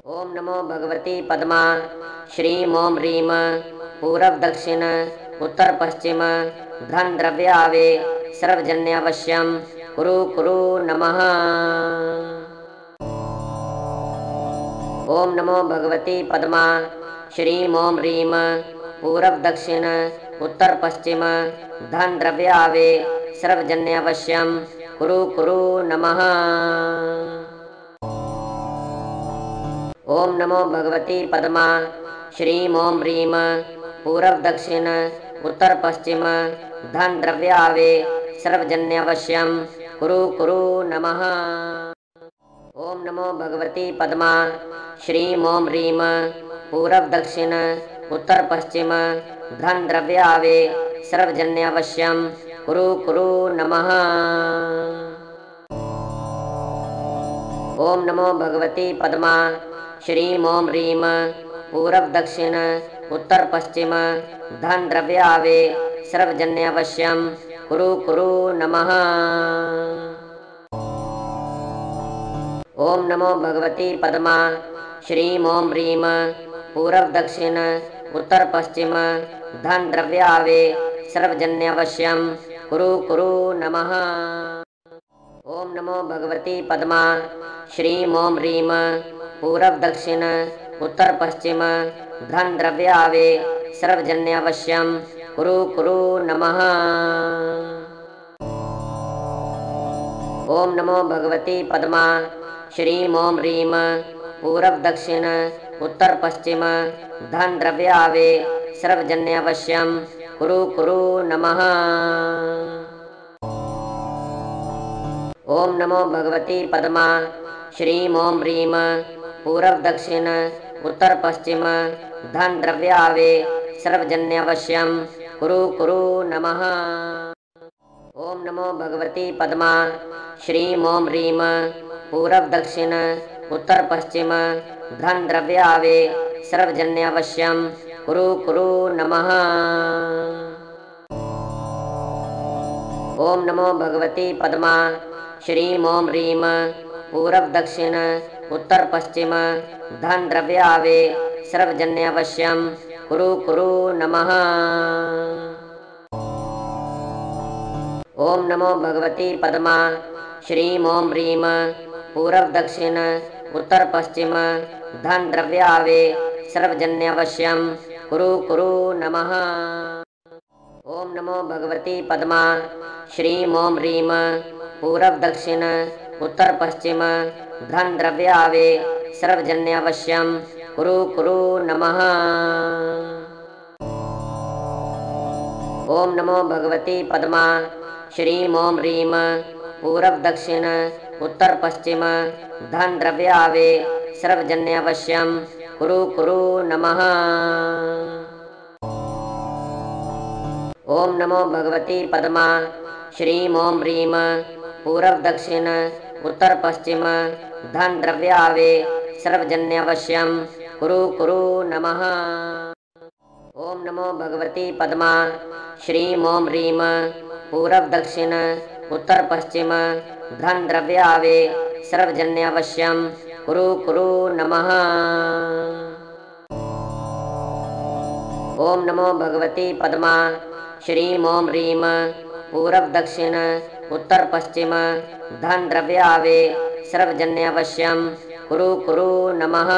ओम नमो भगवती पद्मा। श्रीम ओम ह्रीम पूरब दक्षिण उत्तर पश्चिम धन द्रव्यावे सर्वजन्यावश्यम कुरु कुरु नमः। ओम नमो भगवती पद्मा। श्रीम ओम ह्रीम पूरब दक्षिण उत्तर पश्चिम धन द्रव्यावे सर्वजन्यावश्यम कुरु कुरु नमः। ओम नमो भगवती पद्मा। श्रीम ओम ह्रीम पूरब दक्षिण उत्तर पश्चिम धन द्रव्यावे सर्वजन्यावश्यम कुरु कुरु नमः। ओम नमो भगवती पद्मा। श्रीम ओम ह्रीम पूरब दक्षिण उत्तर पश्चिम धन द्रव्यावे सर्वजन्यावश्यम कुरु कुरु नमः। ओम नमो भगवती पद्मा। श्रीम ओम ह्रीम पूरब दक्षिण उत्तर पश्चिम धन द्रव्यावे सर्वजन्यावश्यम कुरु कुरु नमः। ओम नमो भगवती पद्मा। श्रीम ओम ह्रीम पूरब दक्षिण उत्तर पश्चिम धन द्रव्यावे सर्वजन्यावश्यम कुरु कुरु नमः। ओम नमो भगवती पद्मा। श्रीम ओम ह्रीम पूरब दक्षिण उत्तर पश्चिम धन द्रव्यावे सर्वजन्यावश्यम कुरु कुरु नमः। ओम नमो भगवती पद्मा। श्रीम ओम ह्रीम पूरब दक्षिण उत्तर पश्चिम धन द्रव्यावे सर्वजन्यावश्यम कुरु कुरु नमः। ओम नमो भगवती पद्मा। श्रीम ओम ह्रीम पूरब दक्षिण उत्तर पश्चिम धन द्रव्यावे सर्वजन्यावश्यम कुरु कुरु नमः। ओम नमो भगवती पद्मा। श्रीम ओम ह्रीम पूरब दक्षिण उत्तर पश्चिम धन द्रव्यावे सर्वजन्यावश्यम कुरु कुरु नमः। ओम नमो भगवती पद्मा। श्रीम ओम ह्रीम पूरब दक्षिण उत्तर पश्चिम धन द्रव्यावे सर्वजन्यावश्यम कुरु कुरु नमः। ओम नमो भगवती पद्मा। श्रीम ओम ह्रीम पूरब दक्षिण उत्तर पश्चिम धन द्रव्यावे सर्वजन्यावश्यम कुरु कुरु नमः। ओम नमो भगवती पद्मा। श्रीम ओम ह्रीम पूरब दक्षिण उत्तर पश्चिम धन द्रव्यावे सर्वजन्यावश्यम कुरु कुरु नमः। ओम नमो भगवती पद्मा। श्रीम ओम ह्रीम पूरब दक्षिण उत्तर पश्चिम धन द्रव्यावे सर्वजन्यावश्यम कुरु कुरु नमः। ओम नमो भगवती पद्मा। श्रीम ओम ह्रीम पूरब दक्षिण उत्तर पश्चिम धन द्रव्यावे सर्वजन्यावश्यम कुरु कुरु नमः। ओम नमो भगवती पद्मा। श्रीम ओम ह्रीम पूरब दक्षिण उत्तर पश्चिम धन द्रव्यावे सर्वजन्यावश्यम कुरु कुरु नमः। ओम नमो भगवती पद्मा। श्रीम ओम ह्रीम पूरब दक्षिण उत्तर पश्चिम धन द्रव्यावे सर्वजन्यावश्यम कुरु कुरु नमः।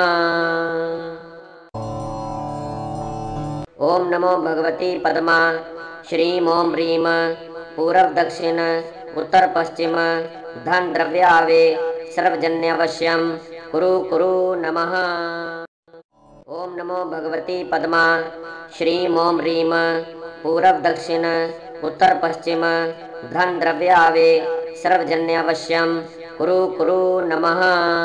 ओम नमो भगवती पद्मा। श्रीम ओम ह्रीम पूरब दक्षिण उत्तर पश्चिम धन द्रव्यावे सर्वजन्यावश्यम कुरु कुरु नमः। ओम नमो भगवती पद्मा। श्रीम ओम ह्रीम पूरब दक्षिण उत्तर पश्चिम धन द्रव्यावे सर्वजन्यावश्यम कुरु कुरु नमः।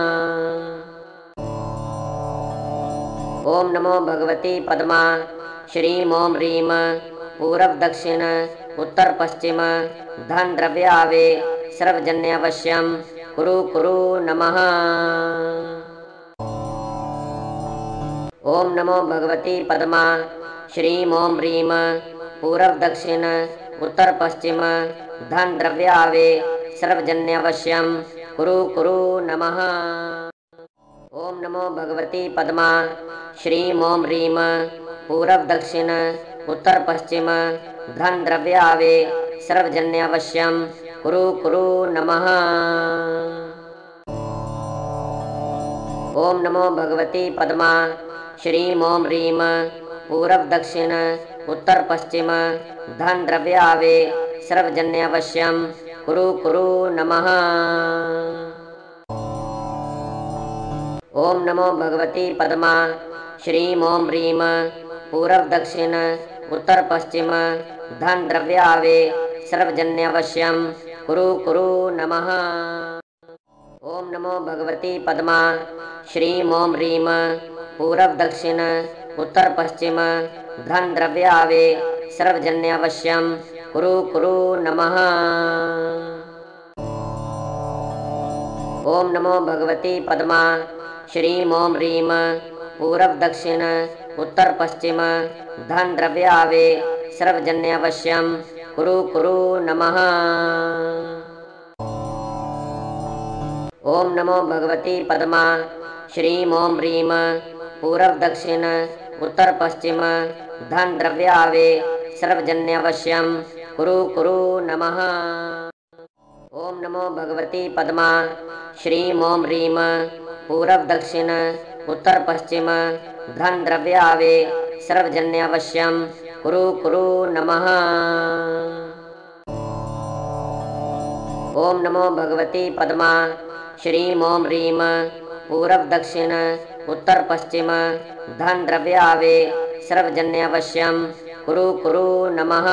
ओम नमो भगवती पद्मा। श्रीम ओम ह्रीम पूरब दक्षिण उत्तर पश्चिम धन द्रव्यावे सर्वजन्यावश्यम कुरु कुरु नमः। ओम नमो भगवती पद्मा। श्रीम ओम ह्रीम पूरब दक्षिण उत्तर पश्चिम धन द्रव्यावे सर्वजन्यावश्यम कुरु कुरु नमः। ओम नमो भगवती पद्मा श्रीं ओं ह्रीं पूरब दक्षिण उत्तर पश्चिम धन द्रव्यावे सर्वजन्यावश्यम कुरु कुरु नमः। ओम नमो भगवती पद्मा श्रीं ओं ह्रीं पूरब दक्षिण उत्तर पश्चिम धन द्रव्यावे सर्वजन्यावश्यम कुरु कुरु नमः। ओम नमो भगवती पद्मा श्रीं ओं ह्रीं पूरब दक्षिण उत्तर पश्चिम धन द्रव्यावे सर्वजन्यावश्यम कुरु कुरु नमः। ओम नमो भगवती पद्मा श्रीं ओं ह्रीं पूरब दक्षिण उत्तर पश्चिम धन द्रव्यावे सर्वजन्यावश्यम कुरु कुरु नमः। ओम नमो भगवती पद्मा श्रीं ओं ह्रीं पूरब दक्षिण उत्तर पश्चिम धन द्रव्यावे सर्वजन्यावश्यम कुरु कुरु नमः। ओम नमो भगवती पद्मा श्रीं ओं ह्रीं पूरब दक्षिण उत्तर पश्चिम धन द्रव्यावे सर्वजन्यावश्यम कुरु कुरु नमः। ओम नमो भगवती पद्मा श्रीं ओं ह्रीं पूरब दक्षिण उत्तर पश्चिम धन द्रव्यावे सर्वजन्यावश्यम कुरु कुरु नमः। ओम नमो भगवती पद्मा श्रीं ओं ह्रीं पूरब दक्षिण उत्तर पश्चिम धन द्रव्यावे सर्वजन्यावश्यम कुरु कुरु नमः।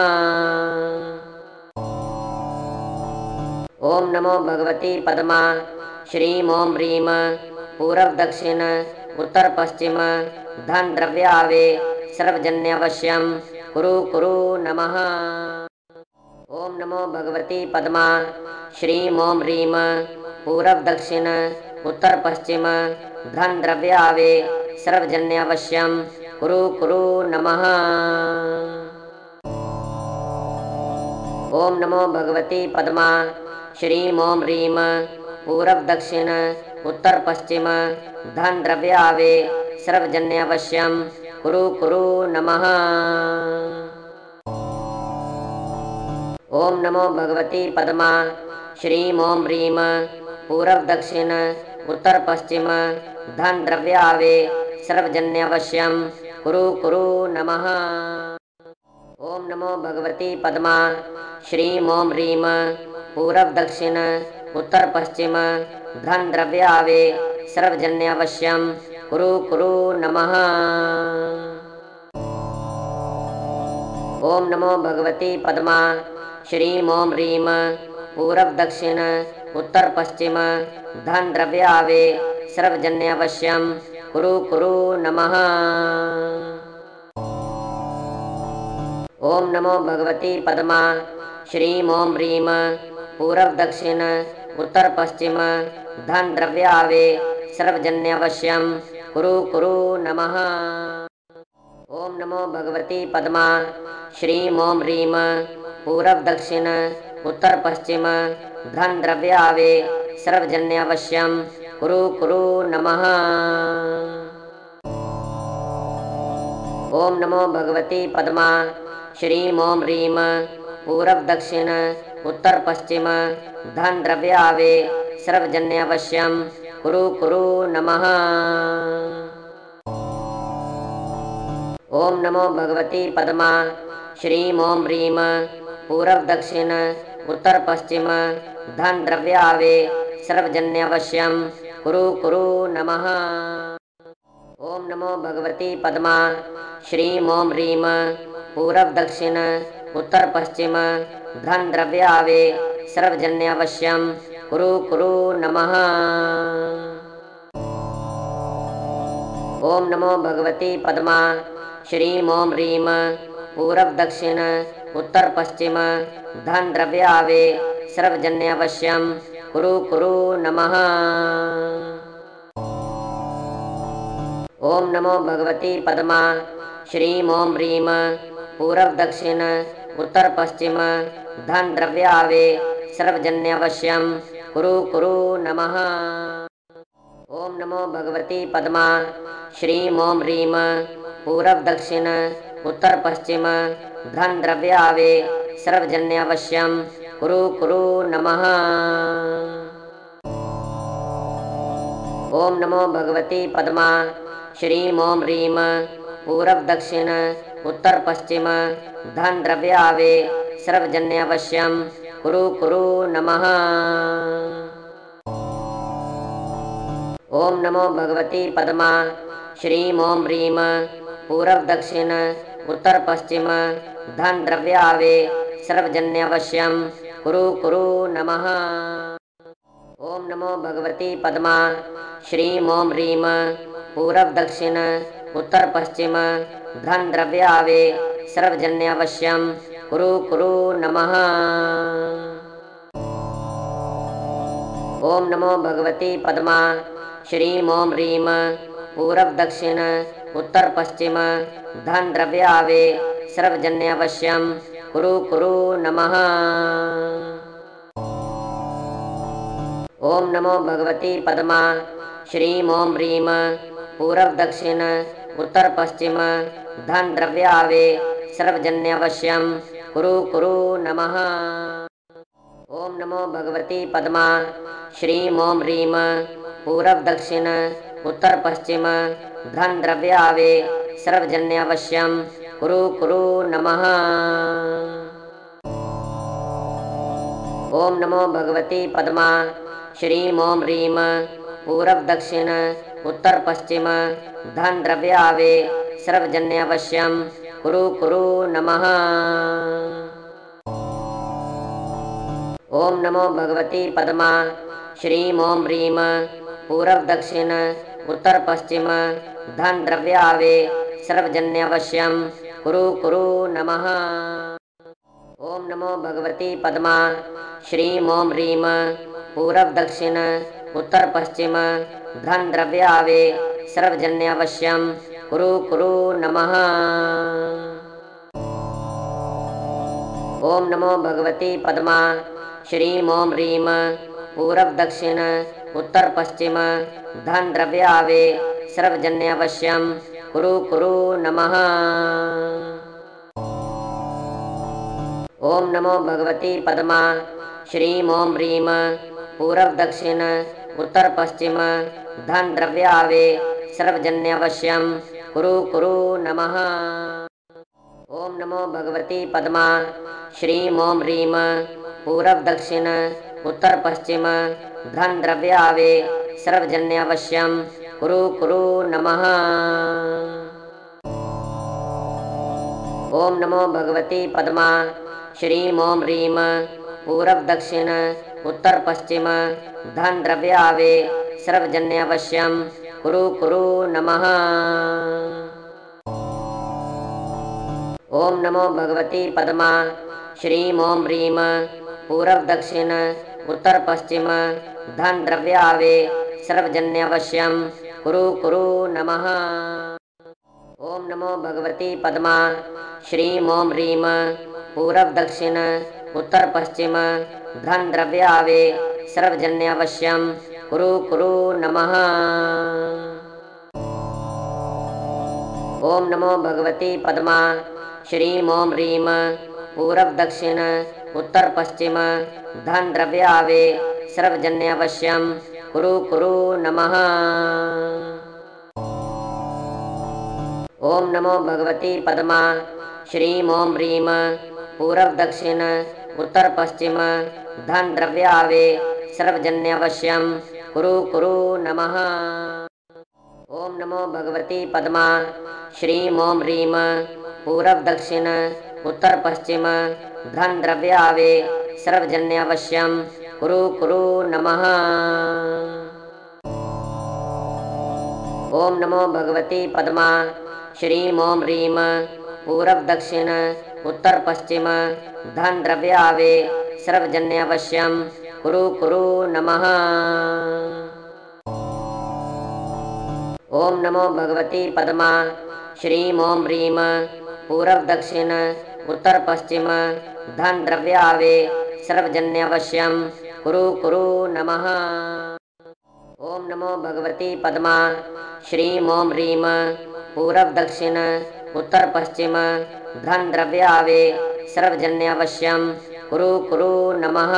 ओम नमो भगवती पद्मा श्रीं ओं ह्रीं पूरब दक्षिण उत्तर पश्चिम धन द्रव्यावे सर्वजन्यावश्यम कुरु कुरु नमः। ओम नमो भगवती पद्मा श्रीं ओं ह्रीं पूरब दक्षिण उत्तर पश्चिम धन द्रव्यावे सर्वजन्यावश्यम कुरु कुरु नमः। ओम नमो भगवती पद्मा श्रीं ओं ह्रीं पूरब दक्षिण उत्तर पश्चिम धन द्रव्यावे सर्वजन्यावश्यम कुरु कुरु नमः। ओम नमो भगवती पद्मा श्रीं ओं ह्रीं पूरब दक्षिण उत्तर पश्चिम धन द्रव्यावे सर्वजन्यावश्यम कुरु कुरु नमः। ओम नमो भगवती पद्मा श्रीं ओं ह्रीं पूरब दक्षिण उत्तर पश्चिम धन द्रव्यावे सर्वजन्यावश्यम कुरु कुरु नमः। ओम नमो भगवती पद्मा श्रीं ओं ह्रीं पूरब दक्षिण उत्तर पश्चिम धन द्रव्यावे सर्वजन्यावश्यम कुरु कुरु नमः। ओम नमो भगवती पद्मा श्रीं ओं ह्रीं पूरब दक्षिण उत्तर पश्चिम धन द्रव्यावे सर्वजन्यावश्यम कुरु कुरु नमः। ओम नमो भगवती पद्मा श्रीं ओं ह्रीं पूरब दक्षिण उत्तर पश्चिम धन द्रव्यावे सर्वजन्यावश्यम कुरु कुरु नमः। ओम नमो भगवती पद्मा श्रीं ओं ह्रीं पूरब दक्षिण उत्तर पश्चिम धन द्रव्यावे सर्वजन्यावश्यम कुरु कुरु नमः। ओम नमो भगवती पद्मा श्रीं ओं ह्रीं पूरब दक्षिण उत्तर पश्चिम धन द्रव्यावे सर्वजन्यावश्यम कुरु कुरु नमः। ओम नमो भगवती पद्मा श्रीं ओं ह्रीं पूरब दक्षिण उत्तर पश्चिम धन द्रव्यावे सर्वजन्यावश्यम कुरु कुरु नमः। ओम नमो भगवती पद्मा श्रीं ओं ह्रीं पूरब दक्षिण उत्तर पश्चिम धन द्रव्यावे सर्वजन्यावश्यम कुरु कुरु नमः। ओम नमो भगवती पद्मा श्रीं ओं ह्रीं पूरब दक्षिण उत्तर पश्चिम धन द्रव्यावे सर्वजन्यावश्यम कुरु कुरु नमः। ओम नमो भगवती पद्मा श्रीं ओम ह्रीं पूरब दक्षिण उत्तर पश्चिम धन द्रव्यावे सर्वजन्यावश्यम कुरु कुरु नमः। ओम नमो भगवती पद्मा श्रीं ओम ह्रीं पूरब दक्षिण उत्तर पश्चिम धन द्रव्यावे सर्वजन्यावश्यम कुरु कुरु नमः। ओम नमो भगवती पद्मा श्रीं ओम ह्रीं पूरब दक्षिण उत्तर पश्चिम धन द्रव्यावे सर्वजन्यावश्यम कुरु कुरु नमः। ओम नमो भगवती पद्मा श्रीं ओम ह्रीं पूरब दक्षिण उत्तर पश्चिम धन द्रव्यावे सर्वजन्यावश्यम कुरु कुरु नमः। ओम नमो भगवती पद्मा श्रीं ओम ह्रीं पूरब दक्षिण उत्तर पश्चिम धन द्रव्यावे सर्वजन्यावश्यम कुरु कुरु नमः। ओम नमो भगवती पद्मा श्रीं ओम ह्रीं पूरब दक्षिण उत्तर पश्चिम धन द्रव्यावे सर्वजन्यावश्यम कुरु कुरु नमः। ओम नमो भगवती पद्मा श्रीं ओम ह्रीं पूरब दक्षिण उत्तर पश्चिम धन द्रव्यावे सर्वजन्यावश्यम कुरु कुरु नमः। ओम नमो भगवती पद्मा श्रीं ओम ह्रीं पूरब दक्षिण उत्तर पश्चिम धन द्रव्यावे सर्वजन्यावश्यम कुरु कुरु नमः। ओम नमो भगवती पद्मा श्रीं ओम ह्रीं पूरब दक्षिण उत्तर पश्चिम धन द्रव्यावे सर्वजन्यावश्यम कुरु कुरु नमः। ओम नमो भगवती पद्मा श्रीं ओम ह्रीं पूरब दक्षिण उत्तर पश्चिम धन द्रव्यावे सर्वजन्यावश्यम कुरु कुरु नमः। ओम नमो भगवती पद्मा श्रीं ओम ह्रीं पूरब दक्षिण उत्तर पश्चिम धन द्रव्यावे सर्वजन्यावश्यम कुरु कुरु नमः। ओम नमो भगवती पद्मा श्रीं ओम ह्रीं पूरब दक्षिण उत्तर पश्चिम धन द्रव्यावे सर्वजन्यावश्यम कुरु कुरु नमः। ओम नमो भगवती पद्मा श्रीं ओम ह्रीं पूरब दक्षिण उत्तर पश्चिम धन द्रव्यावे सर्वजन्यावश्यम कुरु कुरु नमः। ओम नमो भगवती पद्मा श्रीं ओम ह्रीं पूरब दक्षिण उत्तर पश्चिम धन द्रव्यावे सर्वजन्यावश्यम कुरु कुरु नमः। ओम नमो भगवती पद्मा श्रीं ओम ह्रीं पूरब दक्षिण उत्तर पश्चिम धन द्रव्यावे सर्वजन्यावश्यम कुरु कुरु नमः। ओम नमो भगवती पद्मा श्रीं ओम ह्रीं पूरब दक्षिण उत्तर पश्चिम धन द्रव्यावे सर्वजन्यावश्यम कुरु कुरु नमः। ओम नमो भगवती पद्मा श्रीं ओम ह्रीं पूरब दक्षिण उत्तर पश्चिम धन द्रव्यावे सर्वजन्यावश्यम कुरु कुरु नमः। ओम नमो भगवती पद्मा श्रीं ओम ह्रीं पूरब दक्षिण उत्तर पश्चिम धन द्रव्यावे सर्वजन्यावश्यम कुरु कुरु नमः। ओम नमो भगवती पद्मा श्रीं ओम ह्रीं पूरब दक्षिण उत्तर पश्चिम धन द्रव्यावे सर्वजन्यावश्यम कुरु कुरु नमः। ओम नमो भगवती पद्मा श्रीं ओम ह्रीं पूरब दक्षिण उत्तर पश्चिम धन द्रव्यावे सर्वजन्यावश्यम कुरु कुरु नमः। ओम नमो भगवती पद्मा श्रीं ओम ह्रीं पूरब दक्षिण उत्तर पश्चिम धन द्रव्यावे सर्वजन्यावश्यम कुरु कुरु नमः। ओम नमो भगवती पद्मा श्रीं ओम ह्रीं पूरब दक्षिण उत्तर पश्चिम धन द्रव्यावे सर्वजन्यावश्यम कुरु कुरु नमः।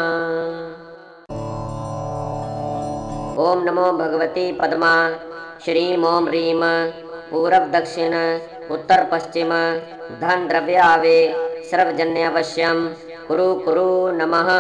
ओम नमो भगवती पद्मा श्रीं ओम ह्रीं पूरब दक्षिण उत्तर पश्चिम धन द्रव्यावे सर्वजन्यावश्यम कुरु कुरु नमः।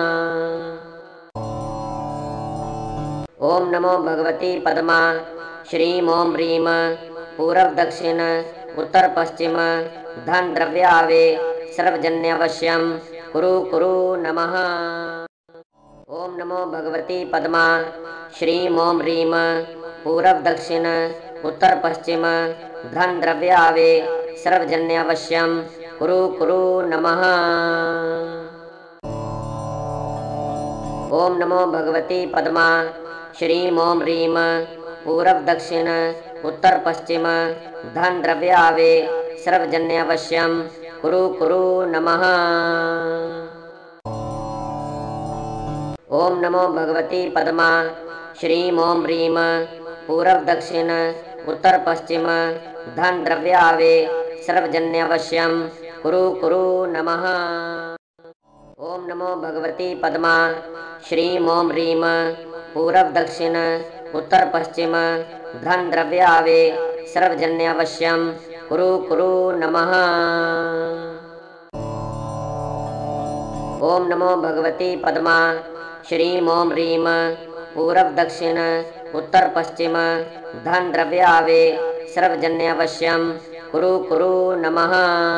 ओम नमो भगवती पद्मा श्रीं ओम ह्रीं पूरब दक्षिण उत्तर पश्चिम धन द्रव्यावे सर्वजन्यावश्यम कुरु कुरु नमः। ओम नमो भगवती पद्मा श्रीं ओम ह्रीं पूरब दक्षिण उत्तर पश्चिम धन द्रव्यावे सर्वजन्यावश्यम कुरु कुरु नमः। ओम नमो भगवती पद्मा श्रीं ओम ह्रीं पूरब दक्षिण उत्तर पश्चिम धन द्रव्यावे सर्वजन्यावश्यम कुरु कुरु नमः। ओम नमो भगवती पद्मा श्रीं ओम ह्रीं पूरब दक्षिण उत्तर पश्चिम धन द्रव्यावे सर्वजन्यावश्यम कुरु कुरु नमः। ओम नमो भगवती पद्मा श्रीं ओम ह्रीं पूरब दक्षिण उत्तर पश्चिम धन द्रव्यावे सर्वजन्यावश्यम कुरु कुरु नमः। ओम नमो भगवती पद्मा श्रीं ओम ह्रीं पूरब दक्षिण उत्तर पश्चिम धन द्रव्यावे सर्वजन्यावश्यम कुरु कुरु नमः।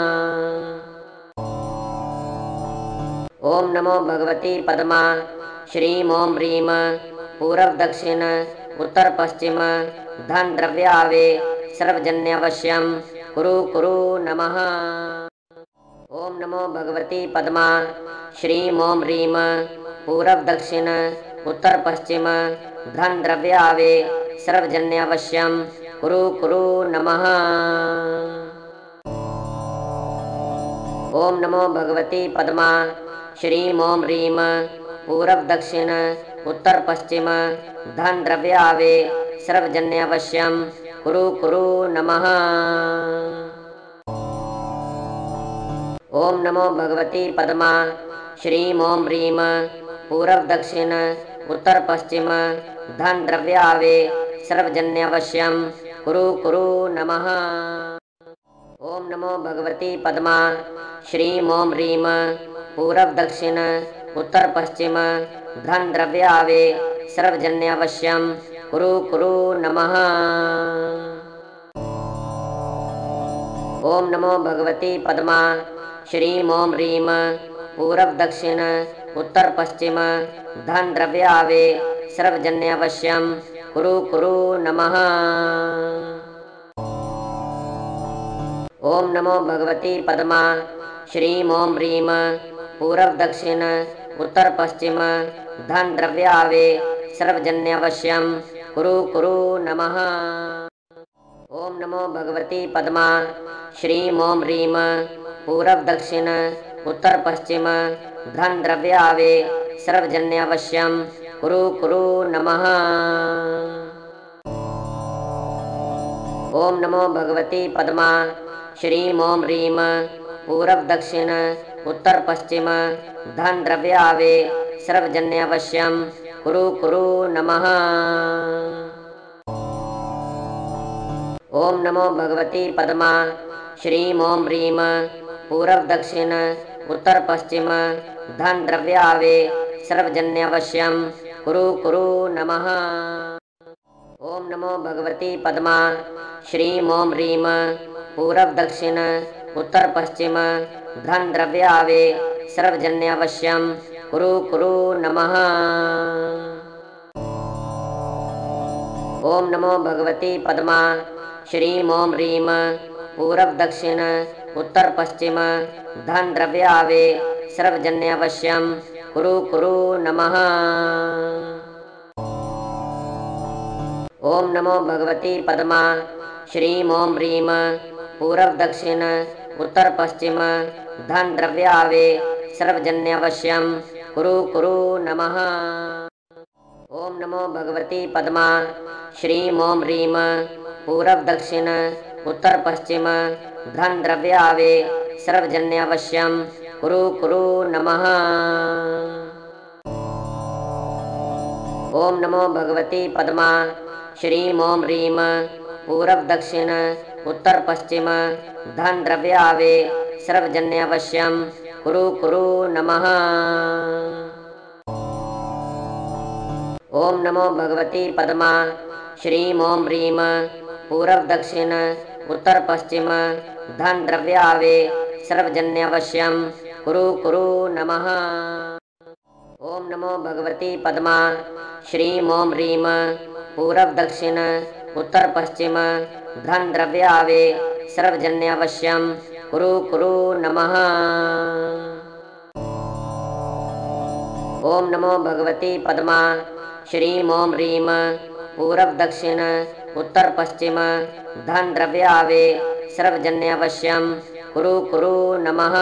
ओम नमो भगवती पद्मा श्रीं ओम ह्रीं पूरब दक्षिण उत्तर पश्चिम धन द्रव्यावे सर्वजन्यावश्यम कुरु कुरु नमः। ओम नमो भगवती पद्मा श्रीं ओम ह्रीं पूरब दक्षिण उत्तर पश्चिम धन द्रव्यावे सर्वजन्यावश्यम कुरु कुरु नमः। ओम नमो भगवती पद्मा श्रीं ओम ह्रीं पूरब दक्षिण उत्तर पश्चिम धन द्रव्यावे सर्वजन्यावश्यम कुरु कुरु नमः। ओम नमो भगवती पद्मा श्रीं ओम ह्रीं पूरब दक्षिण उत्तर पश्चिम धन द्रव्यावे सर्वजन्यावश्यम कुरु कुरु नमः। ओम नमो भगवती पद्मा श्रीं ओम ह्रीं पूरब दक्षिण उत्तर पश्चिम धन द्रव्यावे सर्वजन्यावश्यम कुरु कुरु नमः। ओम नमो भगवती पद्मा श्रीं ओम ह्रीं पूरब दक्षिण उत्तर पश्चिम धन द्रव्यावे सर्वजन्यावश्यम कुरु कुरु नमः। ओम नमो भगवती पद्मा श्रीं ओम ह्रीं पूरब दक्षिण उत्तर पश्चिम धन द्रव्यावे सर्वजन्यावश्यम कुरु कुरु नमः। ओम नमो भगवती पद्मा श्रीं ओम ह्रीं पूरब दक्षिण उत्तर पश्चिम धन द्रव्यावे सर्वजन्यावश्यम कुरु कुरु नमः। ओम नमो भगवती पद्मा श्रीं ओम ह्रीं पूरब दक्षिण उत्तर पश्चिम धन द्रव्यावे सर्वजन्यावश्यम कुरु कुरु नमः। ओम नमो भगवती पद्मा श्रीं ओम ह्रीं पूरब दक्षिण उत्तर पश्चिम धन द्रव्यावे सर्वजन्यावश्यम कुरु कुरु नमः। ओम नमो भगवती पद्मा श्रीं ओम ह्रीं पूरब दक्षिण उत्तर पश्चिम धन द्रव्यावे सर्वजन्यावश्यम कुरु कुरु नमः। ओम नमो भगवती पद्मा श्रीं ओम ह्रीं पूरब दक्षिण उत्तर पश्चिम धन द्रव्यावे सर्वजन्यावश्यम कुरु कुरु नमः। ओम नमो भगवती पद्मा श्रीं ओम ह्रीं पूरब दक्षिण उत्तर पश्चिम धन द्रव्यावे सर्वजन्यावश्यम कुरु कुरु नमः। ओम नमो भगवती पद्मा श्रीं ओम ह्रीं पूरब दक्षिण उत्तर पश्चिम धन द्रव्यावे सर्वजन्यावश्यम कुरु कुरु नमः। ओम नमो भगवती पद्मा श्रीं ओम ह्रीं पूरब दक्षिण उत्तर पश्चिम धन द्रव्यावे सर्वजन्यावश्यम कुरु कुरु नमः। ओम नमो भगवती पद्मा श्रीं ओम ह्रीं पूरब दक्षिण उत्तर पश्चिम धन द्रव्यावे सर्वजन्यावश्यम कुरु कुरु नमः। ओम नमो भगवती पद्मा श्रीं ओम ह्रीं पूरब दक्षिण उत्तर पश्चिम धन द्रव्यावे सर्वजन्यावश्यम कुरु कुरु नमः। ओम नमो भगवती पद्मा श्रीं ओम ह्रीं पूरब दक्षिण उत्तर पश्चिम धन द्रव्यावे सर्वजन्यावश्यम कुरु कुरु नमः।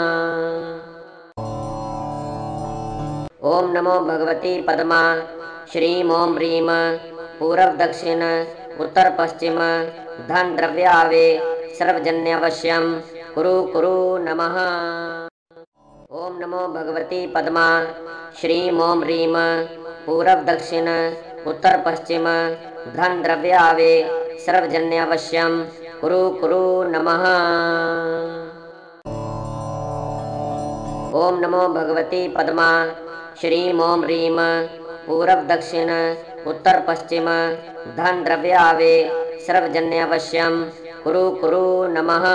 ओम नमो भगवती पद्मा श्रीं ओम ह्रीं पूरब दक्षिण उत्तर पश्चिम धन द्रव्यावे सर्वजन्यावश्यम कुरु कुरु नमः। ओम नमो भगवती पद्मा श्रीं ओम ह्रीं पूरब दक्षिण उत्तर पश्चिम धन द्रव्यावे सर्वजन्यावश्यम कुरु कुरु नमः। ओम नमो भगवती पद्मा श्रीं ओम ह्रीं पूरब दक्षिण उत्तर पश्चिम धन द्रव्यावे सर्वजन्यावश्यम कुरु कुरु नमः।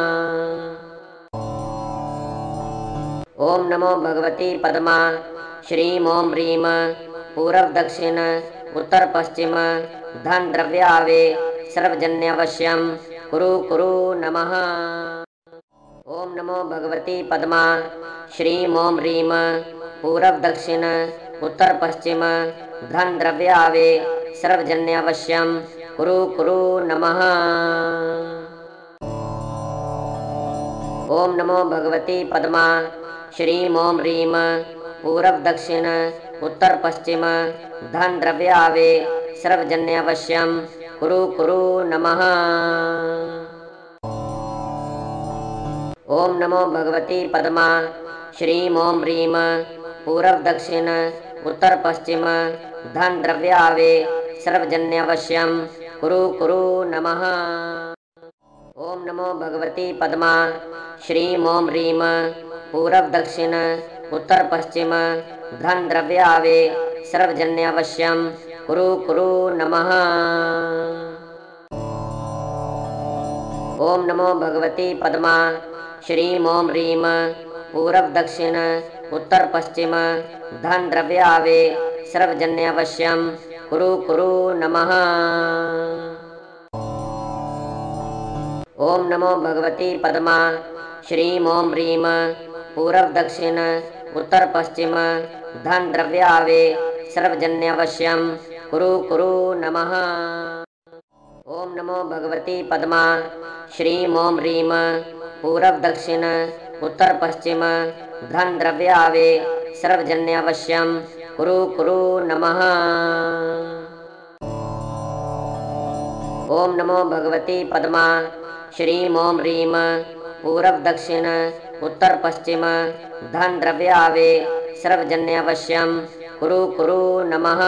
ओम नमो भगवती पद्मा श्रीं ओम ह्रीं पूरब दक्षिण उत्तर पश्चिम धन द्रव्यावे सर्वजन्यावश्यम कुरु कुरु नमः। ओम नमो भगवती पद्मा श्रीं ओम ह्रीं पूरब दक्षिण उत्तर पश्चिम धन द्रव्यावे सर्वजन्यावश्यम कुरु कुरु नमः। ओम नमो भगवती पद्मा श्रीं ओम ह्रीं पूरब दक्षिण उत्तर पश्चिम धन द्रव्यावे सर्वजन्यावश्यम कुरु कुरु नमः। ओम नमो भगवती पद्मा श्रीं ओम ह्रीं पूरब दक्षिण उत्तर पश्चिम धन द्रव्यावे सर्वजन्यावश्यम कुरु कुरु नमः। ओम नमो भगवती पद्मा श्रीं ओम ह्रीं पूरब दक्षिण उत्तर पश्चिम धन द्रव्यावे सर्वजन्यावश्यम कुरु कुरु नमः। ओम नमो भगवती पद्मा श्रीं ओम ह्रीं पूरब दक्षिण उत्तर पश्चिम धन द्रव्यावे सर्वजन्यावश्यम कुरु कुरु नमः। ओम नमो भगवती पद्मा श्रीं ओम ह्रीं पूरब दक्षिण उत्तर पश्चिम धन द्रव्यावे सर्वजन्यावश्यम कुरु कुरु नमः। ओम नमो भगवती पद्मा श्रीं ओम ह्रीं पूरब दक्षिण उत्तर पश्चिम धन द्रव्यावे सर्वजन्यावश्यम कुरु कुरु नमः। ओम नमो भगवती पद्मा श्रीं ओम ह्रीं पूरब दक्षिण उत्तर पश्चिम धन द्रव्यावे सर्वजन्यावश्यम कुरु कुरु नमः।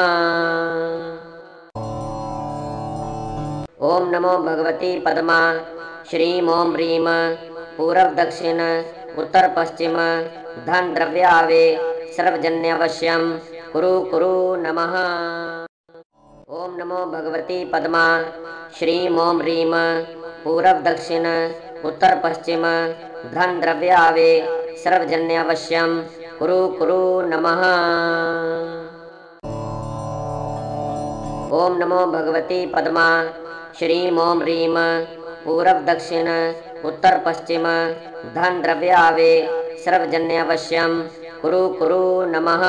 ओम नमो भगवती पद्मा श्रीं ओम ह्रीं पूरब दक्षिण उत्तर पश्चिम धन द्रव्यावे सर्वजन्यावश्यम कुरु कुरु नमः। ओम नमो भगवती पद्मा श्रीं ओम ह्रीं पूरब दक्षिण उत्तर पश्चिम धन द्रव्यावे सर्वजन्यावश्यम कुरु कुरु नमः। ओम नमो भगवती पद्मा श्रीं ओम ह्रीं पूरब दक्षिण उत्तर पश्चिम धन द्रव्यावे सर्वजन्यावश्यम कुरु कुरु नमः।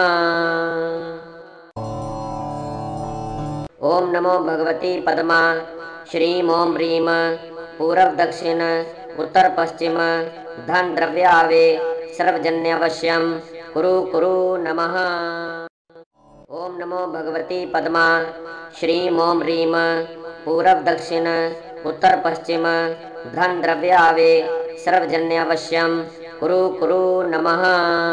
ओम नमो भगवती पद्मा श्रीं ओम ह्रीं पूरब दक्षिण उत्तर पश्चिम धन द्रव्यावे सर्वजन्यावश्यम कुरु कुरु नमः। ओम नमो भगवती पद्मा श्रीं ओम ह्रीं पूरब दक्षिण उत्तर पश्चिम धन द्रव्यावे सर्वजन्यावश्यम कुरु कुरु नमः।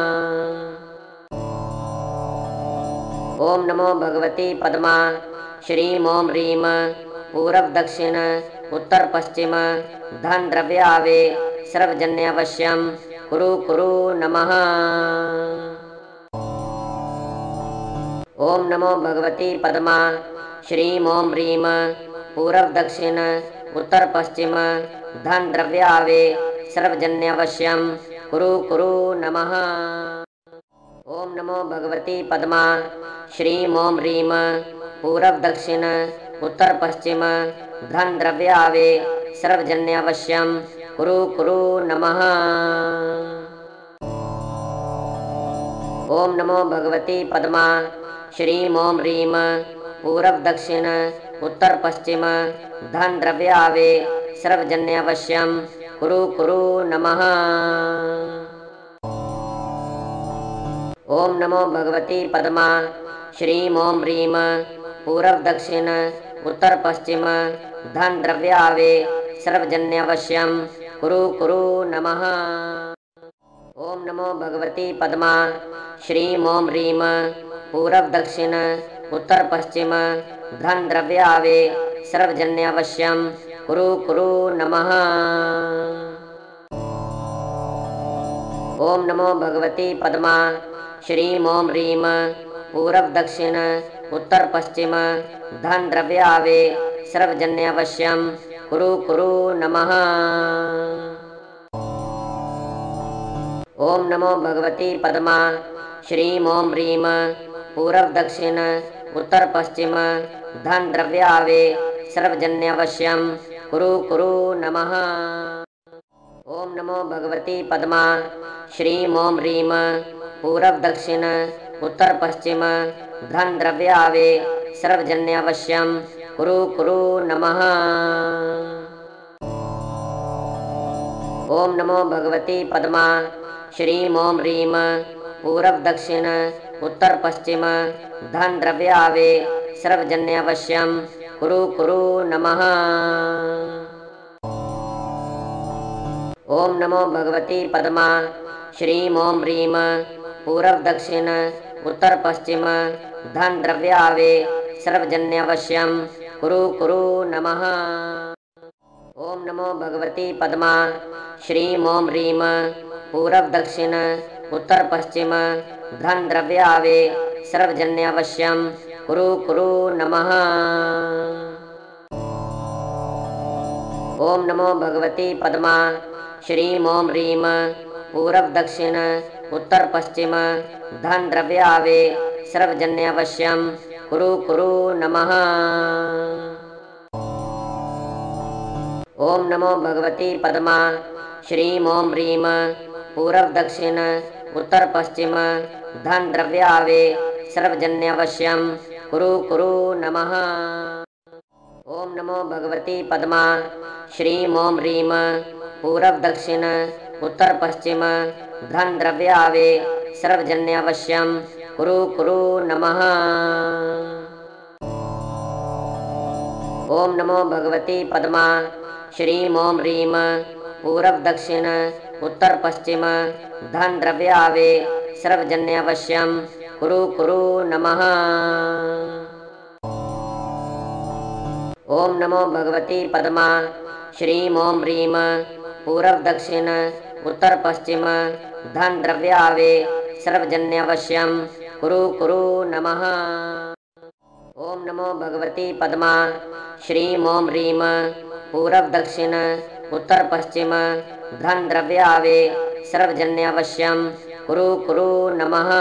ओम नमो भगवती पद्मा श्रीं ओम ह्रीं पूरब दक्षिण उत्तर पश्चिम धन द्रव्यावे सर्वजन्यावश्यम कुरु कुरु नमः। ओम नमो भगवती पद्मा श्रीं ओम ह्रीं पूरब दक्षिण उत्तर पश्चिम धन द्रव्यावे सर्वजन्यावश्यम कुरु कुरु नमः। ओम नमो भगवती पद्मा श्रीं ओम ह्रीं पूरब दक्षिण उत्तर पश्चिम धन द्रव्यावे सर्वजन्यावश्यम कुरु कुरु नमः। ओम नमो भगवती पद्मा श्रीं ओम ह्रीं पूरब दक्षिण उत्तर पश्चिम धन द्रव्यावे सर्वजन्यावश्यम कुरु कुरु नमः। ओम नमो भगवती पद्मा श्रीं ओम ह्रीं पूरब दक्षिण उत्तर पश्चिम धन द्रव्यावे सर्वजन्यावश्यम कुरु कुरु नमः। ओम नमो भगवती पद्मा श्रीं ओम ह्रीं पूरब दक्षिण उत्तर पश्चिम धन द्रव्यावे सर्वजन्यावश्यम कुरु कुरु नमः। ओम नमो भगवती पद्मा श्रीं ओम ह्रीं पूरब दक्षिण उत्तर पश्चिम धन द्रव्यावे सर्वजन्यावश्यम कुरु कुरु नमः। ओम नमो भगवती पद्मा श्रीं ओम ह्रीं पूरब दक्षिण उत्तर पश्चिम धन द्रव्यावे सर्वजन्यावश्यम कुरु कुरु नमः। ओम नमो भगवती पद्मा श्रीं ओम ह्रीं पूरब दक्षिण उत्तर पश्चिम धन द्रव्यावे सर्वजन्यावश्यम कुरु कुरु नमः। ओम नमो भगवती पद्मा श्रीं ओम ह्रीं पूरब दक्षिण उत्तर पश्चिम धन द्रव्यावे सर्वजन्यावश्यम कुरु कुरु नमः। ओम नमो भगवती पद्मा श्रीं ओम ह्रीं पूरब दक्षिण उत्तर पश्चिम धन द्रव्यावे सर्वजन्यावश्यम कुरु कुरु नमः। ओम नमो भगवती पद्मा श्रीं ओम ह्रीं पूरब दक्षिण उत्तर पश्चिम धन द्रव्यावे सर्वजन्यावश्यम कुरु कुरु नमः। ओम नमो भगवती पद्मा श्रीं ओम ह्रीं पूरब दक्षिण उत्तर पश्चिम धन द्रव्यावे सर्वजन्यावश्यम कुरु कुरु नमः। ओम नमो भगवती पद्मा श्रीं ओम ह्रीं पूरब दक्षिण उत्तर पश्चिम धन द्रव्यावे सर्वजन्यावश्यम कुरु कुरु नमः। ओम नमो भगवती पद्मा श्रीं ओम ह्रीं पूरब दक्षिण उत्तर पश्चिम धन द्रव्यावे सर्वजन्यावश्यम कुरु कुरु नमः। ओम नमो भगवती पद्मा श्रीं ओम ह्रीं पूरब दक्षिण उत्तर पश्चिम धन द्रव्यावे सर्वजन्यावश्यम कुरु कुरु नमः। ओम नमो भगवती पद्मा श्रीं ओम ह्रीं पूरब दक्षिण उत्तर पश्चिम धन द्रव्यावे सर्वजन्यावश्यम कुरु कुरु नमः। ओम नमो भगवती पद्मा श्रीं ओम ह्रीं पूरब दक्षिण उत्तर पश्चिम धन द्रव्यावे सर्वजन्यावश्यम कुरु कुरु नमः।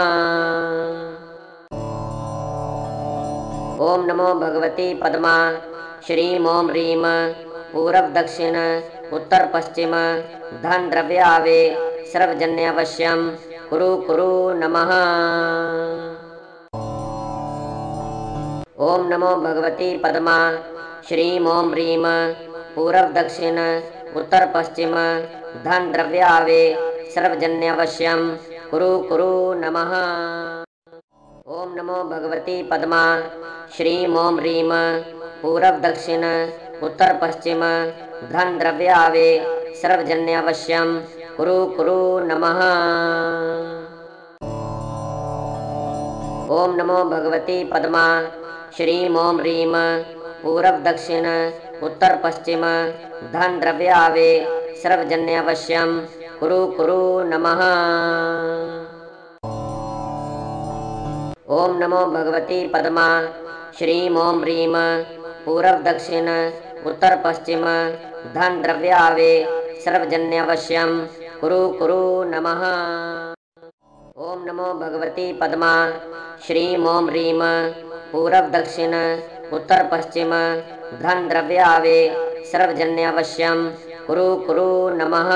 ओम नमो भगवती पद्मा श्रीं ओम ह्रीं पूरब दक्षिण उत्तर पश्चिम धन द्रव्यावे सर्वजन्यावश्यम कुरु कुरु नमः। ओम नमो भगवती पद्मा श्रीं ओम ह्रीं पूरब दक्षिण उत्तर पश्चिम धन द्रव्यावे सर्वजन्यावश्यम कुरु कुरु नमः। ओम नमो भगवती पद्मा श्रीं ओम ह्रीं पूरब दक्षिण उत्तर पश्चिम धन द्रव्यावे सर्वजन्यावश्यम कुरु कुरु नमः। ओम नमो भगवती पद्मा श्रीं ओम ह्रीं पूरब दक्षिण उत्तर पश्चिम धन द्रव्यावे सर्वजन्यावश्यम कुरु कुरु नमः। ओम नमो भगवती पद्मा श्रीं ओम ह्रीं पूरब दक्षिण उत्तर पश्चिम धन द्रव्यावे सर्वजन्यावश्यम कुरु कुरु नमः। ओम नमो भगवती पद्मा श्रीं ओम ह्रीं पूरब दक्षिण उत्तर पश्चिम धन द्रव्यावे सर्वजन्यावश्यम कुरु कुरु नमः।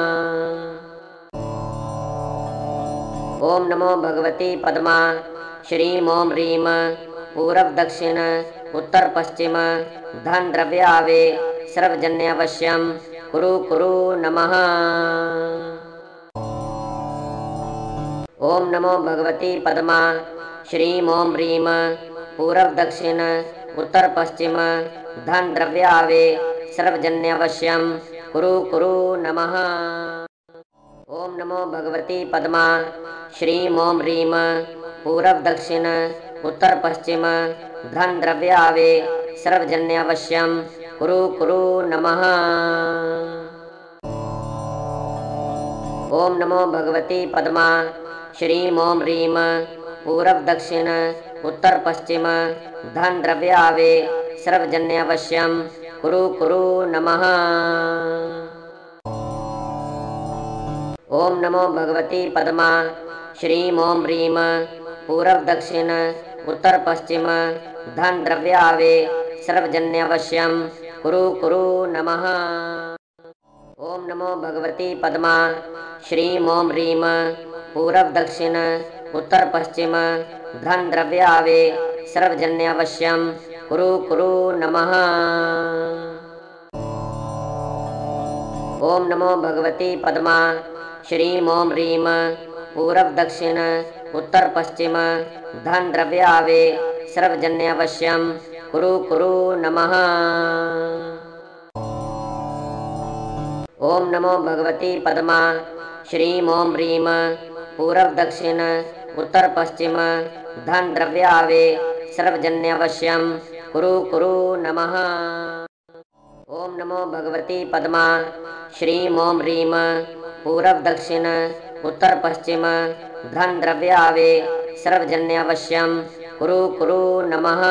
ओम नमो भगवती पद्मा श्रीं ओम ह्रीं पूरब दक्षिण उत्तर पश्चिम धन द्रव्यावे सर्वजन्यावश्यम कुरु कुरु नमः। ओम नमो भगवती पद्मा श्रीं ओम ह्रीं पूरब दक्षिण उत्तर पश्चिम धन द्रव्यावे सर्वजन्यावश्यम कुरु कुरु नमः। ओम नमो भगवती पद्मा श्रीं ओम ह्रीं पूरब दक्षिण उत्तर पश्चिम धन द्रव्यावे सर्वजन्यावश्यम कुरु कुरु नमः। ओम नमो भगवती पद्मा श्रीं ओम ह्रीं पूरब दक्षिण उत्तर पश्चिम धन द्रव्यावे सर्वजन्यावश्यम कुरु कुरु नमः। ओम नमो भगवती पद्मा श्रीं ओम ह्रीं पूरब दक्षिण उत्तर पश्चिम धन द्रव्यावे सर्वजन्यावश्यम कुरु कुरु नमः। ओम नमो भगवती पद्मा श्रीं ओम ह्रीं पूरब दक्षिण उत्तर पश्चिम धन द्रव्यावे सर्वजन्यावश्यम कुरु कुरु नमः। ओम नमो भगवती पद्मा श्रीं ओम ह्रीं पूरब दक्षिण उत्तर पश्चिम धन द्रव्यावे सर्वजन्यावश्यम कुरु कुरु नमः। ओम नमो भगवती पद्मा श्रीं ओम ह्रीं पूरब दक्षिण उत्तर पश्चिम धन द्रव्यावे सर्वजन्यावश्यम कुरु कुरु नमः। ओम नमो भगवती पद्मा श्रीं ओम ह्रीं पूरब दक्षिण उत्तर पश्चिम धन द्रव्यावे सर्वजन्यावश्यम कुरु कुरु नमः।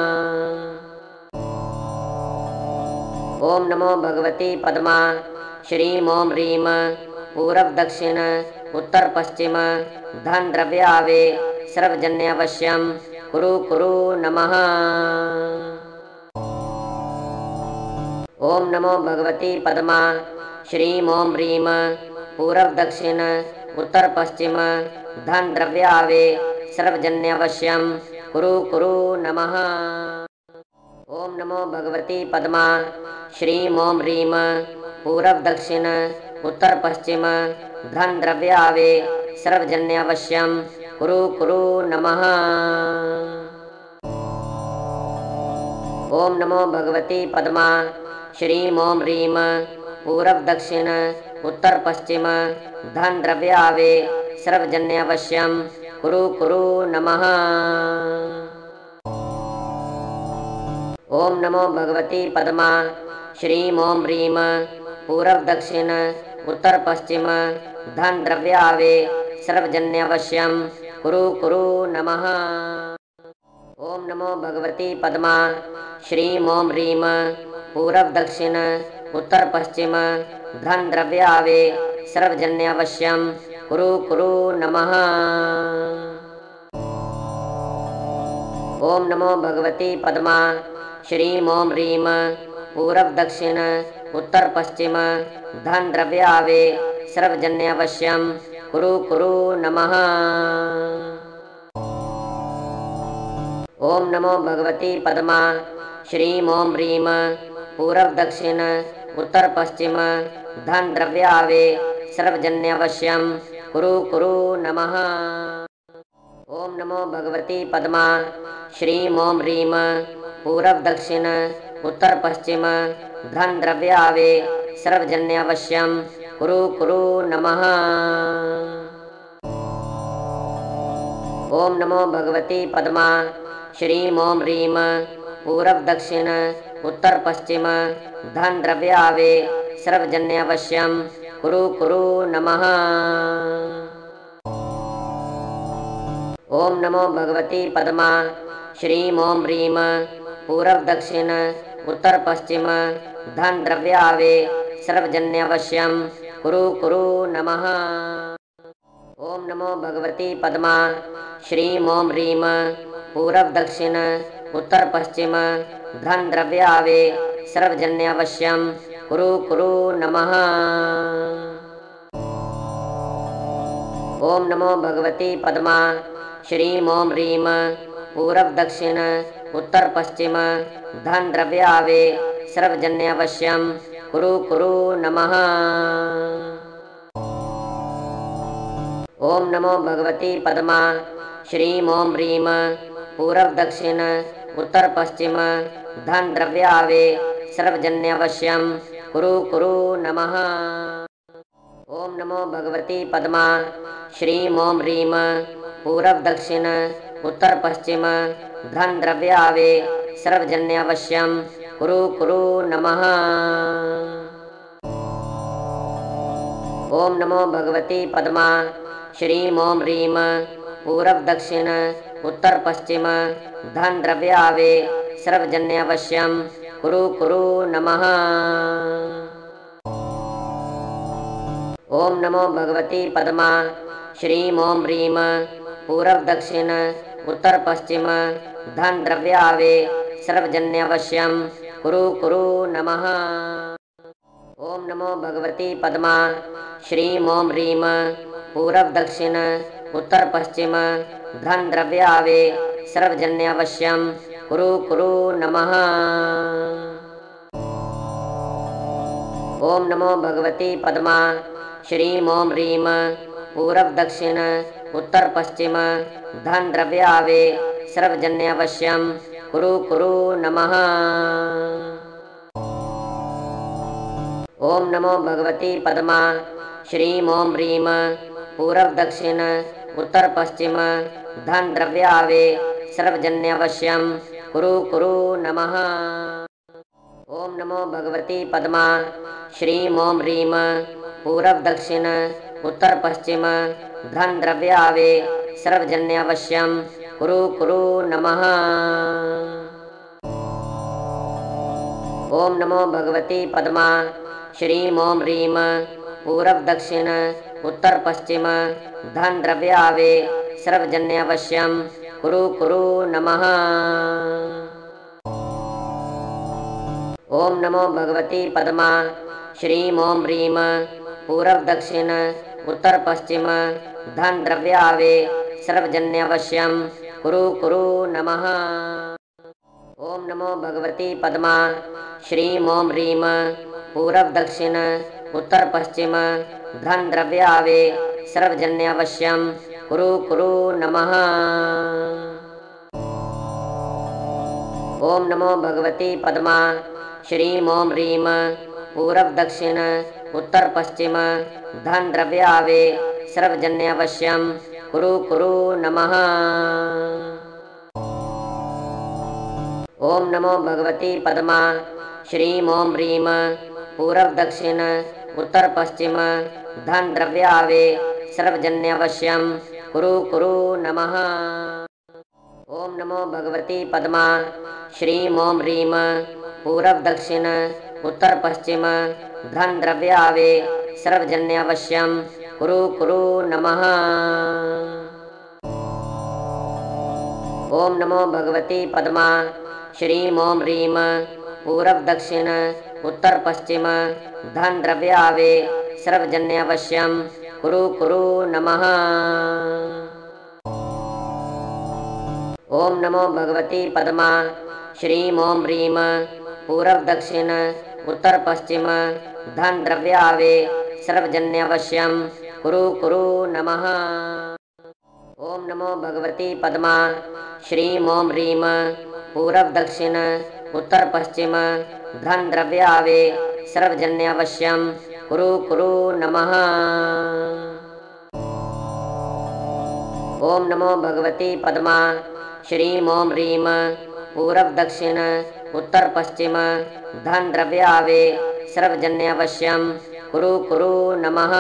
ओम नमो भगवती पद्मा श्रीं ओम ह्रीं पूरब दक्षिण उत्तर पश्चिम धन द्रव्यावे सर्वजन्यावश्यम कुरु कुरु नमः। ओम नमो भगवती पद्मा श्रीं ओम ह्रीं पूरब दक्षिण उत्तर पश्चिम धन द्रव्यावे सर्वजन्यावश्यम कुरु कुरु नमः। ओम नमो भगवती पद्मा श्रीं ओम ह्रीं पूरब दक्षिण उत्तर पश्चिम धन द्रव्यावे सर्वजन्यावश्यम कुरु कुरु नमः। ओम नमो भगवती पद्मा श्रीं ओम ह्रीं पूरब दक्षिण उत्तर पश्चिम धन द्रव्यावे सर्वजन्यावश्यम कुरु कुरु नमः। ओम नमो भगवती पद्मा श्रीं ओम ह्रीं पूरब दक्षिण उत्तर पश्चिम धन द्रव्यावे सर्वजन्यावश्यम कुरु कुरु नमः। ओम नमो भगवती पद्मा श्रीं ओम ह्रीं पूरब दक्षिण उत्तर पश्चिम धन द्रव्यावे सर्वजन्यावश्यम कुरु कुरु नमः। ओम नमो भगवती पद्मा श्रीं ओम ह्रीं पूरब दक्षिण उत्तर पश्चिम धन द्रव्यावे सर्वजन्यावश्यम कुरु कुरु नमः। ओम नमो भगवती पद्मा श्रीं ओम ह्रीं पूरब दक्षिण उत्तर पश्चिम धन द्रव्यावे सर्वजन्यावश्यम कुरु कुरु नमः। ओम नमो भगवती पद्मा श्रीं ओम ह्रीं पूरब दक्षिण उत्तर पश्चिम धन द्रव्यावे सर्वजन्यावश्यम कुरु कुरु नमः। ओम नमो भगवती पद्मा श्रीं ओम ह्रीं पूरब दक्षिण उत्तर पश्चिम धन द्रव्यावे सर्वजन्यावश्यम कुरु कुरु नमः। ओम नमो भगवती पद्मा श्रीं ओम ह्रीं पूरब दक्षिण उत्तर पश्चिम धन द्रव्यावे सर्वजन्यावश्यम कुरु कुरु नमः। ओम नमो भगवती पद्मा श्रीं ओम ह्रीं पूरब दक्षिण उत्तर पश्चिम धन द्रव्यावे सर्वजन्यावश्यम कुरु कुरु नमः। ओम नमो भगवती पद्मा श्रीं ओम ह्रीं पूरब दक्षिण उत्तर पश्चिम धन द्रव्यावे सर्वजन्यावश्यम कुरु कुरु नमः। ओम नमो भगवती पद्मा श्रीं ओम ह्रीं पूरब दक्षिण उत्तर पश्चिम धन द्रव्यावे सर्वजन्यावश्यम कुरु कुरु नमः। ओम नमो भगवती पद्मा श्रीं ओम ह्रीं पूरब दक्षिण उत्तर पश्चिम धन द्रव्यावे सर्वजन्यावश्यम कुरु कुरु नमः। ओम नमो भगवती पद्मा श्रीं ओम ह्रीं पूरब दक्षिण उत्तर पश्चिम धन द्रव्यावे सर्वजन्यावश्यम कुरु कुरु नमः। ओम नमो भगवती पद्मा श्रीं ओम ह्रीं पूरब दक्षिण उत्तर पश्चिम धन द्रव्यावे सर्वजन्यावश्यम कुरु कुरु नमः। ओम नमो भगवती पद्मा श्रीं ओम ह्रीं पूरब दक्षिण उत्तर पश्चिम धन द्रव्यावे सर्वजन्यावश्यम कुरु कुरु नमः। ओम नमो भगवती पद्मा श्रीं ओम ह्रीं पूरब दक्षिण उत्तर पश्चिम धन द्रव्यावे सर्वजन्यावश्यम कुरु कुरु नमः। ओम नमो भगवती पद्मा श्रीं ओम ह्रीं पूरब दक्षिण उत्तर पश्चिम धन द्रव्यावे सर्वजन्यावश्यम कुरु कुरु नमः। ओम नमो भगवती पद्मा श्रीं ओम ह्रीं पूरब दक्षिण उत्तर पश्चिम धन द्रव्यावे सर्वजन्यावश्यम कुरु कुरु नमः। ओम नमो भगवती पद्मा श्रीं ओम ह्रीं पूरब दक्षिण उत्तर पश्चिम धन द्रव्यावे सर्वजन्यावश्यम कुरु कुरु नमः। ओम नमो भगवती पद्मा श्रीं ओम ह्रीं पूरब दक्षिण उत्तर पश्चिम धन द्रव्यावे सर्वजन्यावश्यम कुरु कुरु नमः। ओम नमो भगवती पद्मा श्रीं ओम ह्रीं पूरब दक्षिण उत्तर पश्चिम धन द्रव्यावे सर्वजन्यावश्यम कुरु कुरु नमः। ओम नमो भगवती पद्मा श्रीं ओम ह्रीं पूरब दक्षिण उत्तर पश्चिम धन द्रव्यावे सर्वजन्यावश्यम कुरु कुरु नमः। ओम नमो भगवती पद्मा श्रीं ओम ह्रीं पूरब दक्षिण उत्तर पश्चिम धन द्रव्यावे सर्वजन्यावश्यम कुरु कुरु नमः। ओम नमो भगवती पद्मा श्रीं ओम ह्रीं पूरब दक्षिण उत्तर पश्चिम धन द्रव्यावे सर्वजन्यावश्यम कुरु कुरु नमः। ओम नमो भगवती पद्मा श्रीं ओम ह्रीं पूरब दक्षिण उत्तर पश्चिम धन द्रव्यावे सर्वजन्यावश्यम कुरु कुरु नमः। ओम नमो भगवती पद्मा श्रीं ओम ह्रीं पूरब दक्षिण उत्तर पश्चिम धन द्रव्यावे सर्वजन्यावश्यम कुरु कुरु नमः। ओम नमो भगवती पद्मा श्रीं ओम ह्रीं पूरब दक्षिण उत्तर पश्चिम धन द्रव्यावे सर्वजन्यावश्यम कुरु कुरु नमः। ओम नमो भगवती पद्मा श्रीं ओम ह्रीं पूरब दक्षिण उत्तर पश्चिम धन द्रव्यावे सर्वजन्यावश्यम कुरु कुरु नमः।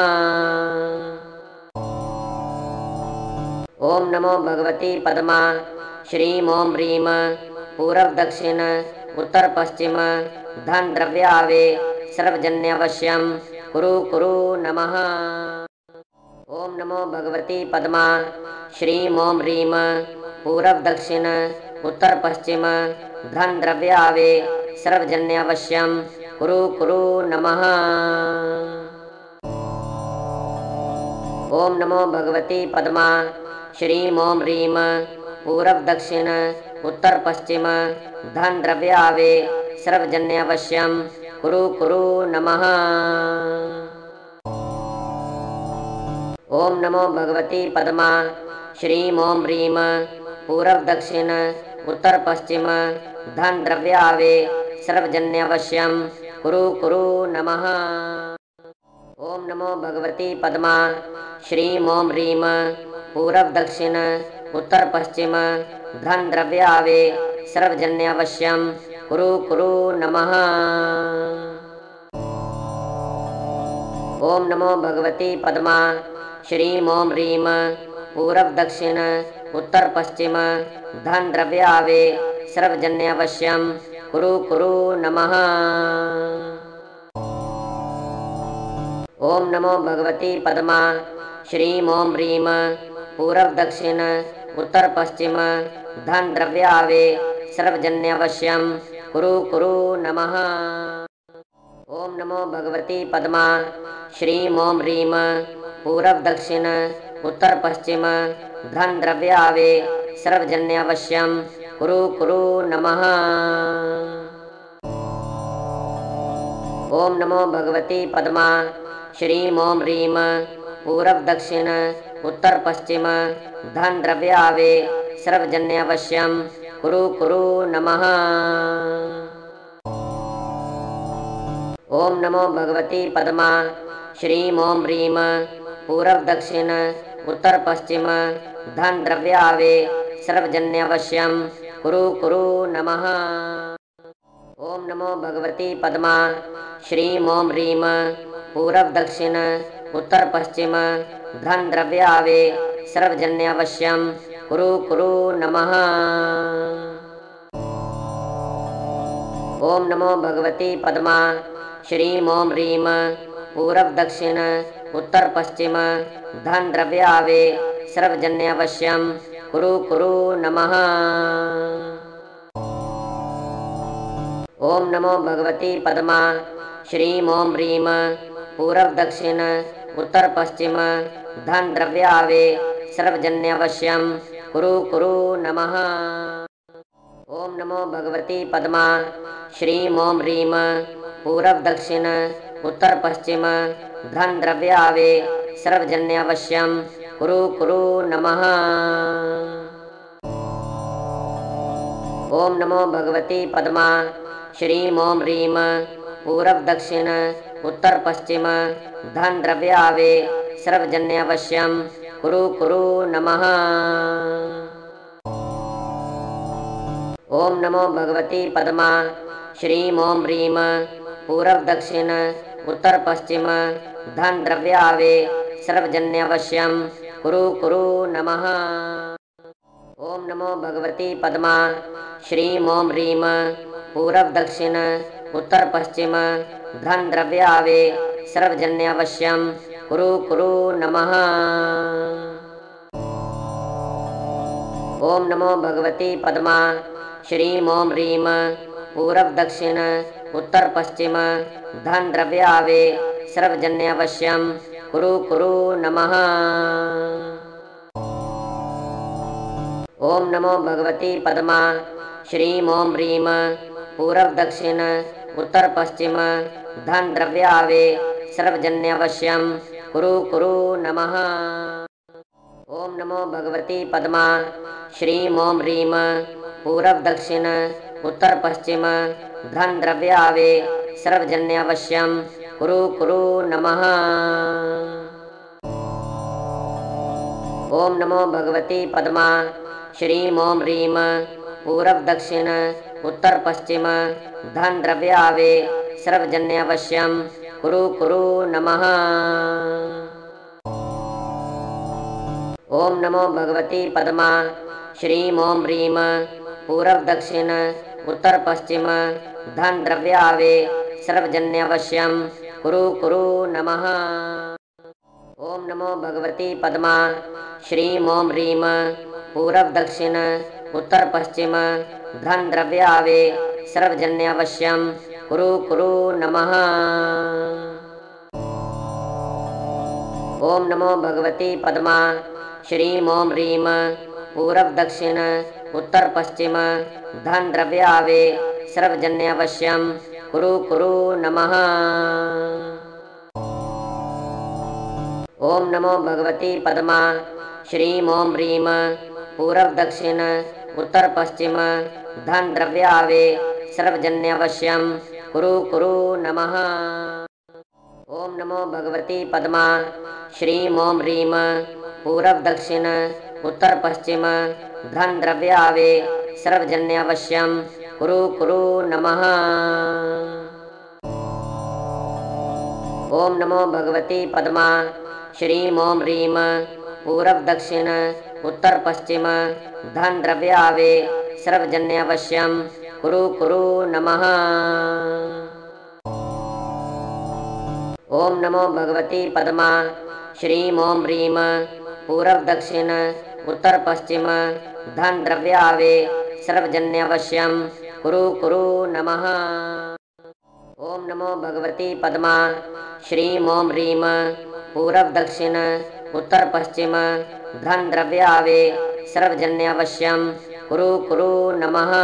ओम नमो भगवती पद्मा श्रीं ओम ह्रीं पूरब दक्षिण उत्तर पश्चिम धन द्रव्यावे सर्वजन्यावश्यम कुरु कुरु नमः। ओम नमो भगवती पद्मा श्रीं ओम ह्रीं पूरब दक्षिण उत्तर पश्चिम धन द्रव्यावे सर्वजन्यावश्यम कुरु कुरु नमः। ओम नमो भगवती पद्मा श्रीं ओम ह्रीं पूरब दक्षिण उत्तर पश्चिम धन द्रव्यावे सर्वजन्यावश्यम कुरु कुरु नमः। ओम नमो भगवती पद्मा श्रीं ओम ह्रीं पूरब दक्षिण उत्तर पश्चिम धन द्रव्यावे सर्वजन्यावश्यम कुरु कुरु नमः। ओम नमो भगवती पद्मा श्रीं ओम ह्रीं पूरब दक्षिण उत्तर पश्चिम धन द्रव्यावे सर्वजन्यावश्यम कुरु कुरु नमः। ओम नमो भगवती पद्मा श्रीं ओम ह्रीं पूरब दक्षिण उत्तर पश्चिम धन द्रव्यावे सर्वजन्यावश्यम कुरु कुरु नमः। ओम नमो भगवती पद्मा श्रीं ओम ह्रीं पूरब दक्षिण उत्तर पश्चिम धन द्रव्यावे सर्वजन्यावश्यम कुरु कुरु नमः। ओम नमो भगवती पद्मा श्रीं ओम ह्रीं पूरब दक्षिण उत्तर पश्चिम धन द्रव्यावे सर्वजन्यावश्यम कुरु कुरु नमः। ओम नमो भगवती पद्मा श्रीं ओम ह्रीं पूरब दक्षिण उत्तर पश्चिम धन द्रव्यावे सर्वजन्यावश्यम कुरु कुरु नमः। ओम नमो भगवती पद्मा श्रीं ओम ह्रीं पूरब दक्षिण उत्तर पश्चिम धन द्रव्यावे सर्वजन्यावश्यम कुरु कुरु नमः। ओम नमो भगवती पद्मा श्रीं ओम ह्रीं पूरब दक्षिण उत्तर पश्चिम धन द्रव्यावे सर्वजन्यावश्यम कुरु कुरु नमः। ओम नमो भगवती पद्मा श्रीं ओम ह्रीं पूरब दक्षिण उत्तर पश्चिम धन द्रव्यावे सर्वजन्यावश्यम कुरु कुरु नमः। ओम नमो भगवती पद्मा श्रीं ओम ह्रीं पूरब दक्षिण उत्तर पश्चिम धन द्रव्यावे सर्वजन्यावश्यम कुरु कुरु नमः। ओम नमो भगवती पद्मा श्रीं ओम ह्रीं पूरब दक्षिण उत्तर पश्चिम धन द्रव्यावे सर्वजन्यावश्यम कुरु कुरु नमः। ओम नमो भगवती पद्मा श्रीं ओम ह्रीं पूरब दक्षिण उत्तर पश्चिम धन द्रव्यावे सर्वजन्यावश्यम कुरु कुरु नमः। ओम नमो भगवती पद्मा श्रीं ओम ह्रीं पूरब दक्षिण उत्तर पश्चिम धन द्रव्यावे सर्वजन्यावश्यम कुरु कुरु नमः। ओम नमो भगवती पद्मा श्रीं ओम ह्रीं पूरब दक्षिण उत्तर पश्चिम धन द्रव्यावे सर्वजन्यावश्यम कुरु कुरु नमः। ओम नमो भगवती पद्मा श्रीं ओम ह्रीं पूरब दक्षिण उत्तर पश्चिम धन द्रव्यावे सर्वजन्यावश्यम कुरु कुरु नमः। ओम नमो भगवती पद्मा श्रीं ओम ह्रीं पूरब दक्षिण उत्तर पश्चिम धन द्रव्यावे सर्वजन्यावश्यम कुरु कुरु नमः। ओम नमो भगवती पद्मा श्रीं ओम ह्रीं पूरब दक्षिण उत्तर पश्चिम धन द्रव्यावे सर्वजन्यावश्यम कुरु कुरु नमः। ओम नमो भगवती पद्मा श्रीं ओम ह्रीं पूरब दक्षिण उत्तर पश्चिम धन द्रव्यावे सर्वजन्यावश्यम कुरु कुरु नमः। ओम नमो भगवती पद्मा श्रीं ओम ह्रीं पूरब दक्षिण उत्तर पश्चिम धन द्रव्यावे सर्वजन्यावश्यम कुरु कुरु नमः। ओम नमो भगवती पद्मा श्रीं ओम ह्रीं पूरब दक्षिण उत्तर पश्चिम धन द्रव्यावे सर्वजन्यावश्यम कुरु कुरु नमः। ओम नमो भगवती पद्मा श्रीं ओम ह्रीं पूरब दक्षिण उत्तर पश्चिम धन द्रव्यावे सर्वजन्यावश्यम कुरु कुरु नमः। ओम नमो भगवती पद्मा श्रीं ओम ह्रीं पूरब दक्षिण उत्तर पश्चिम धन द्रव्यावे सर्वजन्यावश्यम कुरु कुरु नमः। ओम नमो भगवती पद्मा श्रीं ओम ह्रीं पूरब दक्षिण उत्तर पश्चिम धन द्रव्यावे सर्वजन्यावश्यम कुरु कुरु नमः। ओम नमो भगवती पद्मा श्रीं ओम ह्रीं पूरब दक्षिण उत्तर पश्चिम धन द्रव्यावे सर्वजन्यावश्यम कुरु कुरु नमः। ओम नमो भगवती पद्मा श्रीं ओम ह्रीं पूरब दक्षिण उत्तर पश्चिम धन द्रव्यावे सर्वजन्यावश्यम कुरु कुरु नमः। ओम नमो भगवती पद्मा श्रीं ओम ह्रीं पूरब दक्षिण उत्तर पश्चिम धन द्रव्यावे सर्वजन्यावश्यम कुरु कुरु नमः।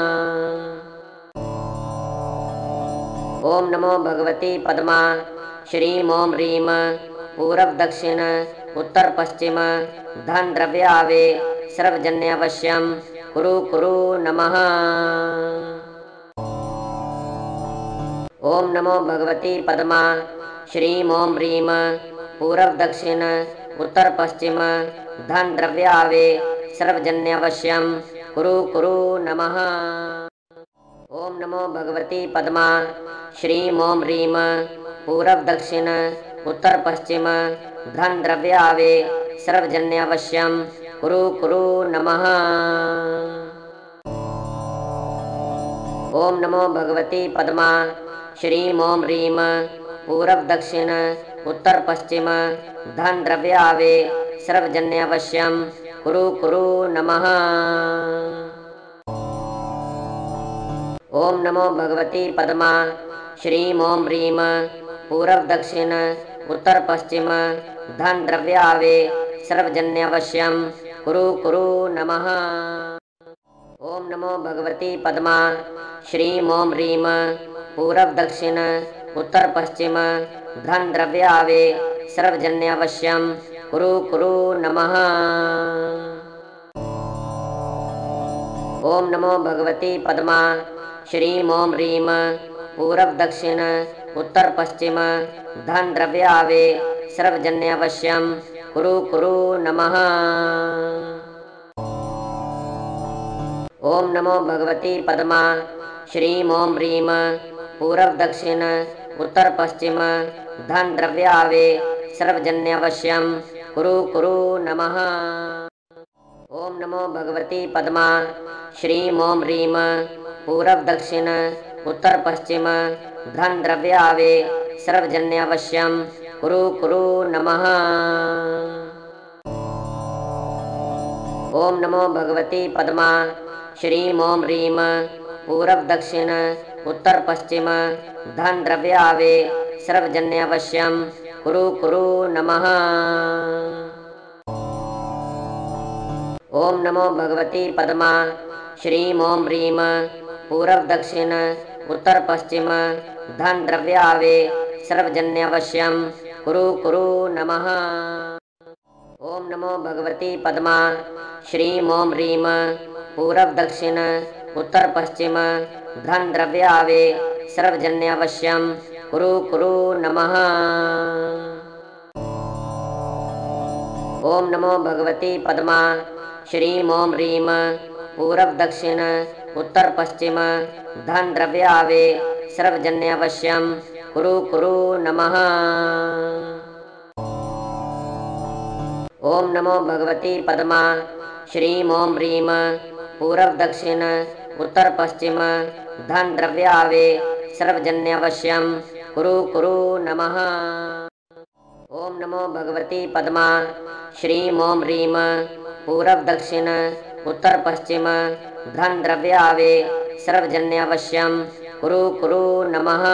ओम नमो भगवती पद्मा श्रीं ओम ह्रीं पूरब दक्षिण उत्तर पश्चिम धन द्रव्यावे सर्वजन्यावश्यम कुरु कुरु नमः। ओम नमो भगवती पद्मा श्रीं ओम ह्रीं पूरब दक्षिण उत्तर पश्चिम धन द्रव्यावे सर्वजन्यावश्यम कुरु कुरु नमः। ओम नमो भगवती पद्मा श्रीं ओम ह्रीं पूरब दक्षिण उत्तर पश्चिम धन द्रव्यावे सर्वजन्यावश्यम कुरु कुरु नमः। ओम नमो भगवती पद्मा श्रीं ओम ह्रीं पूरब दक्षिण उत्तर पश्चिम धन द्रव्यावे सर्वजन्यावश्यम कुरु कुरु नमः। ओम नमो भगवती पद्मा श्रीं ओम ह्रीं पूरब दक्षिण उत्तर पश्चिम धन द्रव्यावे सर्वजन्यावश्यम कुरु कुरु नमः। ओम नमो भगवती पद्मा श्रीं ओम ह्रीं पूरब दक्षिण उत्तर पश्चिम धन द्रव्यावे सर्वजन्यावश्यम कुरु कुरु नमः। ओम नमो भगवती पद्मा श्रीं ओम ह्रीं पूरब दक्षिण उत्तर पश्चिम धन द्रव्यावे सर्वजन्यावश्यम कुरु कुरु नमः। ओम नमो भगवती पद्मा श्रीं ओम ह्रीं पूरब दक्षिण उत्तर पश्चिम धन द्रव्यावे सर्वजन्यावश्यम कुरु कुरु नमः। ओम नमो भगवती पद्मा श्रीं ओम ह्रीं पूरब दक्षिण उत्तर पश्चिम धन द्रव्यावे सर्वजन्यावश्यम कुरु कुरु नमः। ओम नमो भगवती पद्मा श्रीं ओम ह्रीं पूरब दक्षिण उत्तर पश्चिम धन द्रव्यावे सर्वजन्यावश्यम कुरु कुरु नमः। ओम नमो भगवती पद्मा श्रीं ओम ह्रीं पूरब दक्षिण उत्तर पश्चिम धन द्रव्यावे सर्वजन्यावश्यम कुरु कुरु नमः। ओम नमो भगवती पद्मा। श्रीम ओम ह्रीम पूरब दक्षिण उत्तर पश्चिम धन द्रव्यावे सर्वजन्यावश्यम कुरु कुरु नमः। ओम नमो भगवती पद्मा। श्रीम ओम ह्रीम पूरब दक्षिण उत्तर पश्चिम धन द्रव्यावे सर्वजन्यावश्यम कुरु कुरु नमः। ओम नमो भगवती पद्मा। श्रीम ओम ह्रीम पूरब दक्षिण उत्तर पश्चिम धन द्रव्यावे सर्वजन्यावश्यम कुरु कुरु नमः। ओम नमो भगवती पद्मा। श्रीम ओम ह्रीम पूरब दक्षिण उत्तर पश्चिम धन द्रव्यावे सर्वजन्यावश्यम कुरु कुरु नमः।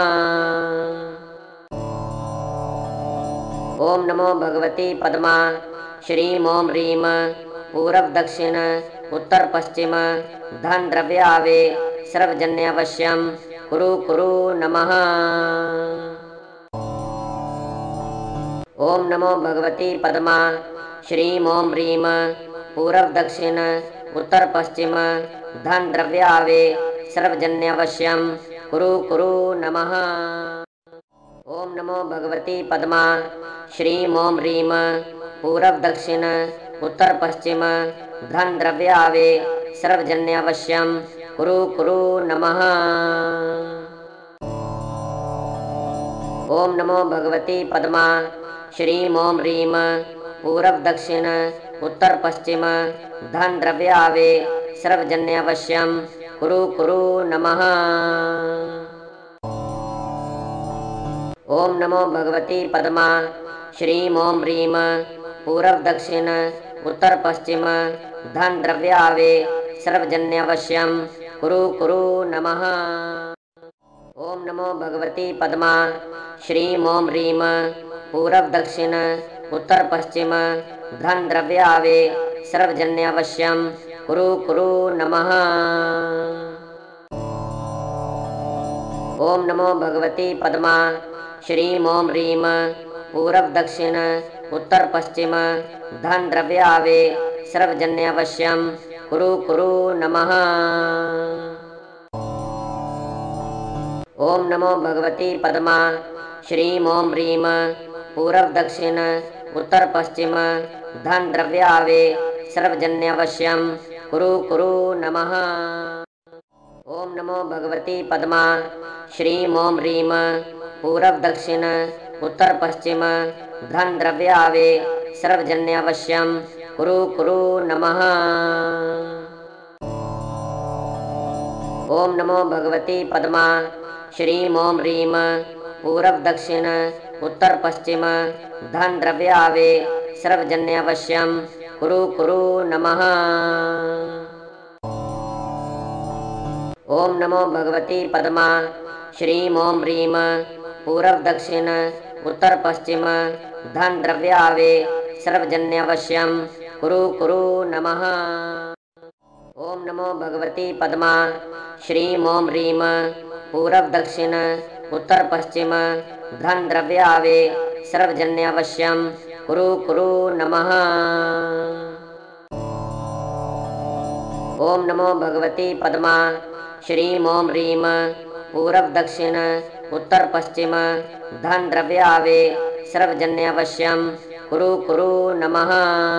ओम नमो भगवती पद्मा। श्रीम ओम ह्रीम पूरब दक्षिण उत्तर पश्चिम धन द्रव्यावे सर्वजन्यावश्यम कुरु कुरु नमः। ओम नमो भगवती पद्मा। श्रीम ओम ह्रीम पूरब दक्षिण उत्तर पश्चिम धन द्रव्यावे सर्वजन्यावश्यम कुरु कुरु नमः। ओम नमो भगवती पद्मा। श्रीम ओम ह्रीम पूरब दक्षिण उत्तर पश्चिम धन द्रव्यावे सर्वजन्यावश्यम कुरु कुरु नमः। ओम नमो भगवती पद्मा। श्रीम ओम ह्रीम पूरब दक्षिण उत्तर पश्चिम धन द्रव्यावे सर्वजन्यावश्यम कुरु कुरु नमः। ओम नमो भगवती पद्मा। श्रीम ओम ह्रीम पूरब दक्षिण उत्तर पश्चिम धन द्रव्यावे सर्वजन्यावश्यम कुरु कुरु नमः। ओम नमो भगवती पद्मा। श्रीम ओम ह्रीम पूरब दक्षिण उत्तर पश्चिम धन द्रव्यावे सर्वजन्यावश्यम कुरु कुरु नमः। ओम नमो भगवती पद्मा। श्रीम ओम ह्रीम पूरब दक्षिण उत्तर पश्चिम धन द्रव्यावे सर्वजन्यावश्यम कुरु कुरु नमः। ओम नमो भगवती पद्मा। श्रीम ओम ह्रीम पूरब दक्षिण उत्तर पश्चिम धन द्रव्यावे सर्वजन्यावश्यम कुरु कुरु नमः। ओम नमो भगवती पद्मा। श्रीम ओम ह्रीम पूरब दक्षिण उत्तर पश्चिम धन द्रव्यावे सर्वजन्यावश्यम कुरु कुरु नमः। ओम नमो भगवती पद्मा। श्रीम ओम ह्रीम पूरब दक्षिण उत्तर पश्चिम धन द्रव्यावे सर्वजन्यावश्यम कुरु कुरु नमः। ओम नमो भगवती पद्मा। श्रीम ओम ह्रीम पूरब दक्षिण उत्तर पश्चिम धन द्रव्यावे सर्वजन्यावश्यम कुरु कुरु नमः। ओम नमो भगवती पद्मा। श्रीम ओम ह्रीम पूरब दक्षिण उत्तर पश्चिम धन द्रव्यावे सर्वजन्यावश्यम कुरु कुरु नमः। ओम नमो भगवती पद्मा। श्रीम ओम ह्रीम पूरब दक्षिण उत्तर पश्चिम धन द्रव्यावे सर्वजन्यावश्यम कुरु कुरु नमः।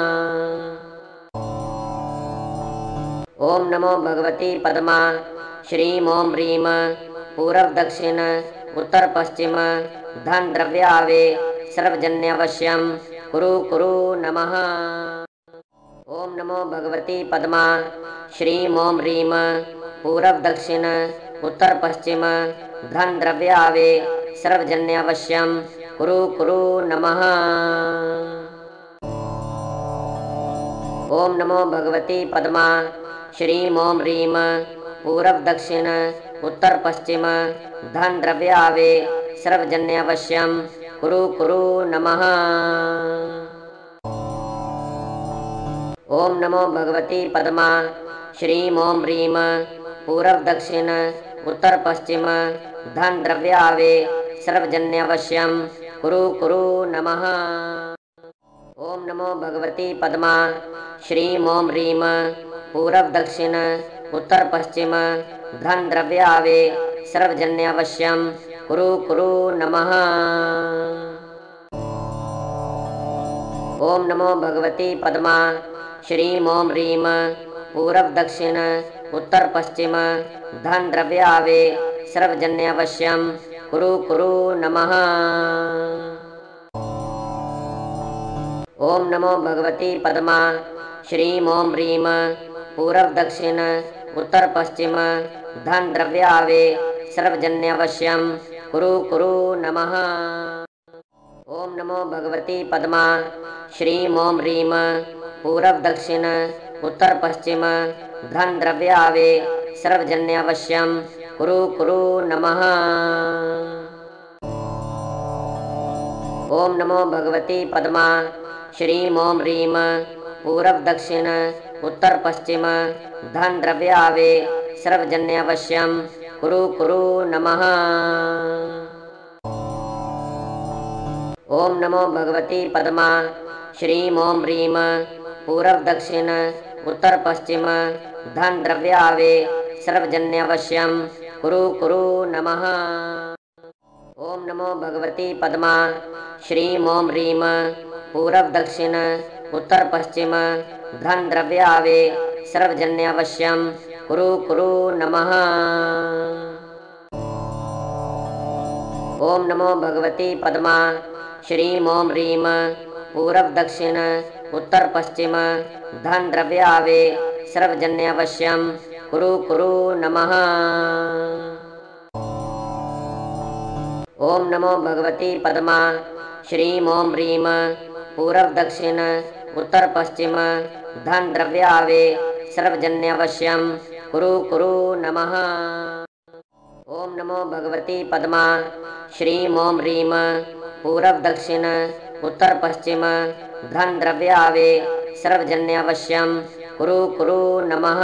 ओम नमो भगवती पद्मा। श्रीम ओम ह्रीम पूरब दक्षिण उत्तर पश्चिम धन द्रव्यावे सर्वजन्यावश्यम कुरु कुरु नमः। ओम नमो भगवती पद्मा। श्रीम ओम ह्रीम पूरब दक्षिण उत्तर पश्चिम धन द्रव्यावे सर्वजन्यावश्यम कुरु कुरु नमः। ओम नमो भगवती पद्मा। श्रीम ओम ह्रीम पूरब दक्षिण उत्तर पश्चिम धन द्रव्यावे सर्वजन्यावश्यम कुरु कुरु नमः। ओम नमो भगवती पद्मा। श्रीम ओम ह्रीम पूरब दक्षिण उत्तर पश्चिम धन द्रव्यावे सर्वजन्यावश्यम कुरु कुरु नमः। ओम नमो भगवती पद्मा श्रीं ओम ह्रीं पूरब दक्षिण उत्तर पश्चिम धन द्रव्यावे सर्वजन्यावश्यम कुरु कुरु नमः। ओम नमो भगवती पद्मा श्रीं ओम ह्रीं पूरब दक्षिण उत्तर पश्चिम धन द्रव्यावे सर्वजन्यावश्यम कुरु कुरु नमः। ओम नमो भगवती पद्मा श्रीं ओम ह्रीं पूरब दक्षिण उत्तर पश्चिम धन द्रव्यावे सर्वजन्यावश्यम कुरु कुरु नमः। ओम नमो भगवती पद्मा श्रीं ओम ह्रीं पूरब दक्षिण उत्तर पश्चिम धन द्रव्यावे सर्वजन्यावश्यम कुरु कुरु नमः। ओम नमो भगवती पद्मा श्रीं ओम ह्रीं पूरब दक्षिण उत्तर पश्चिम धन द्रव्यावे सर्वजन्यावश्यम कुरु कुरु नमः। ओम नमो भगवती पद्मा श्रीं ओम ह्रीं पूरब दक्षिण उत्तर पश्चिम धन द्रव्यावे सर्वजन्यावश्यम कुरु कुरु नमः। ओम नमो भगवती पद्मा श्रीं ओम ह्रीं पूरब दक्षिण उत्तर पश्चिम धन द्रव्यावे सर्वजन्यावश्यम कुरु कुरु नमः। ओम नमो भगवती पद्मा श्रीं ओम ह्रीं पूरब दक्षिण उत्तर पश्चिम धन द्रव्यावे सर्वजन्यावश्यम कुरु कुरु नमः। ओम नमो भगवती पद्मा श्रीं ओम ह्रीं पूरब दक्षिण उत्तर पश्चिम धन द्रव्यावे सर्वजन्यावश्यम कुरु कुरु नमः। ओम नमो भगवती पद्मा श्रीं ओम ह्रीं पूरब दक्षिण उत्तर पश्चिम धन द्रव्यावे सर्वजन्यावश्यम कुरु कुरु नमः।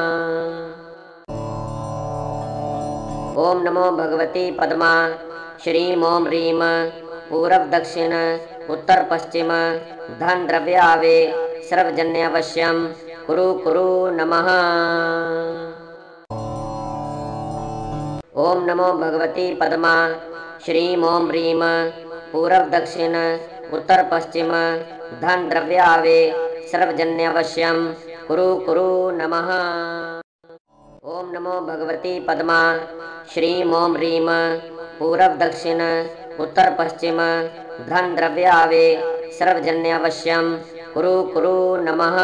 ओम नमो भगवती पद्मा श्रीं ओम ह्रीं पूरब दक्षिण उत्तर पश्चिम धन द्रव्यावे सर्वजन्यावश्यम कुरु कुरु नमः। ओम नमो भगवती पद्मा श्रीं ओम ह्रीं पूरब दक्षिण उत्तर पश्चिम धन द्रव्यावे सर्वजन्यावश्यम कुरु कुरु नमः। ओम नमो भगवती पद्मा श्रीं ओम ह्रीं पूरब दक्षिण उत्तर पश्चिम धन द्रव्यावे सर्वजन्यावश्यम कुरु कुरु नमः।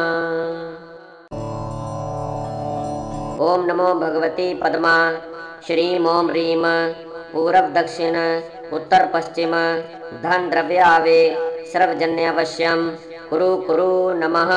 ओम नमो भगवती पद्मा श्रीं ओम ह्रीं पूरब दक्षिण उत्तर पश्चिम धन द्रव्यावे सर्वजन्यावश्यम कुरु कुरु नमः।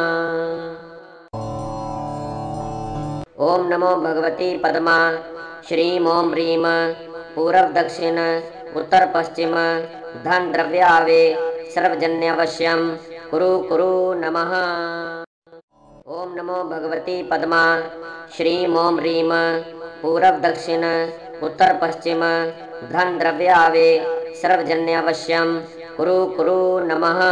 ओम नमो भगवती पद्मा श्रीं ओम ह्रीं पूरब दक्षिण उत्तर पश्चिम धन द्रव्यावे सर्वजन्यावश्यम कुरु कुरु नमः। ओम नमो भगवती पद्मा श्रीं ओम ह्रीं पूरब दक्षिण उत्तर पश्चिम धन द्रव्यावे सर्वजन्यावश्यम कुरु कुरु नमः।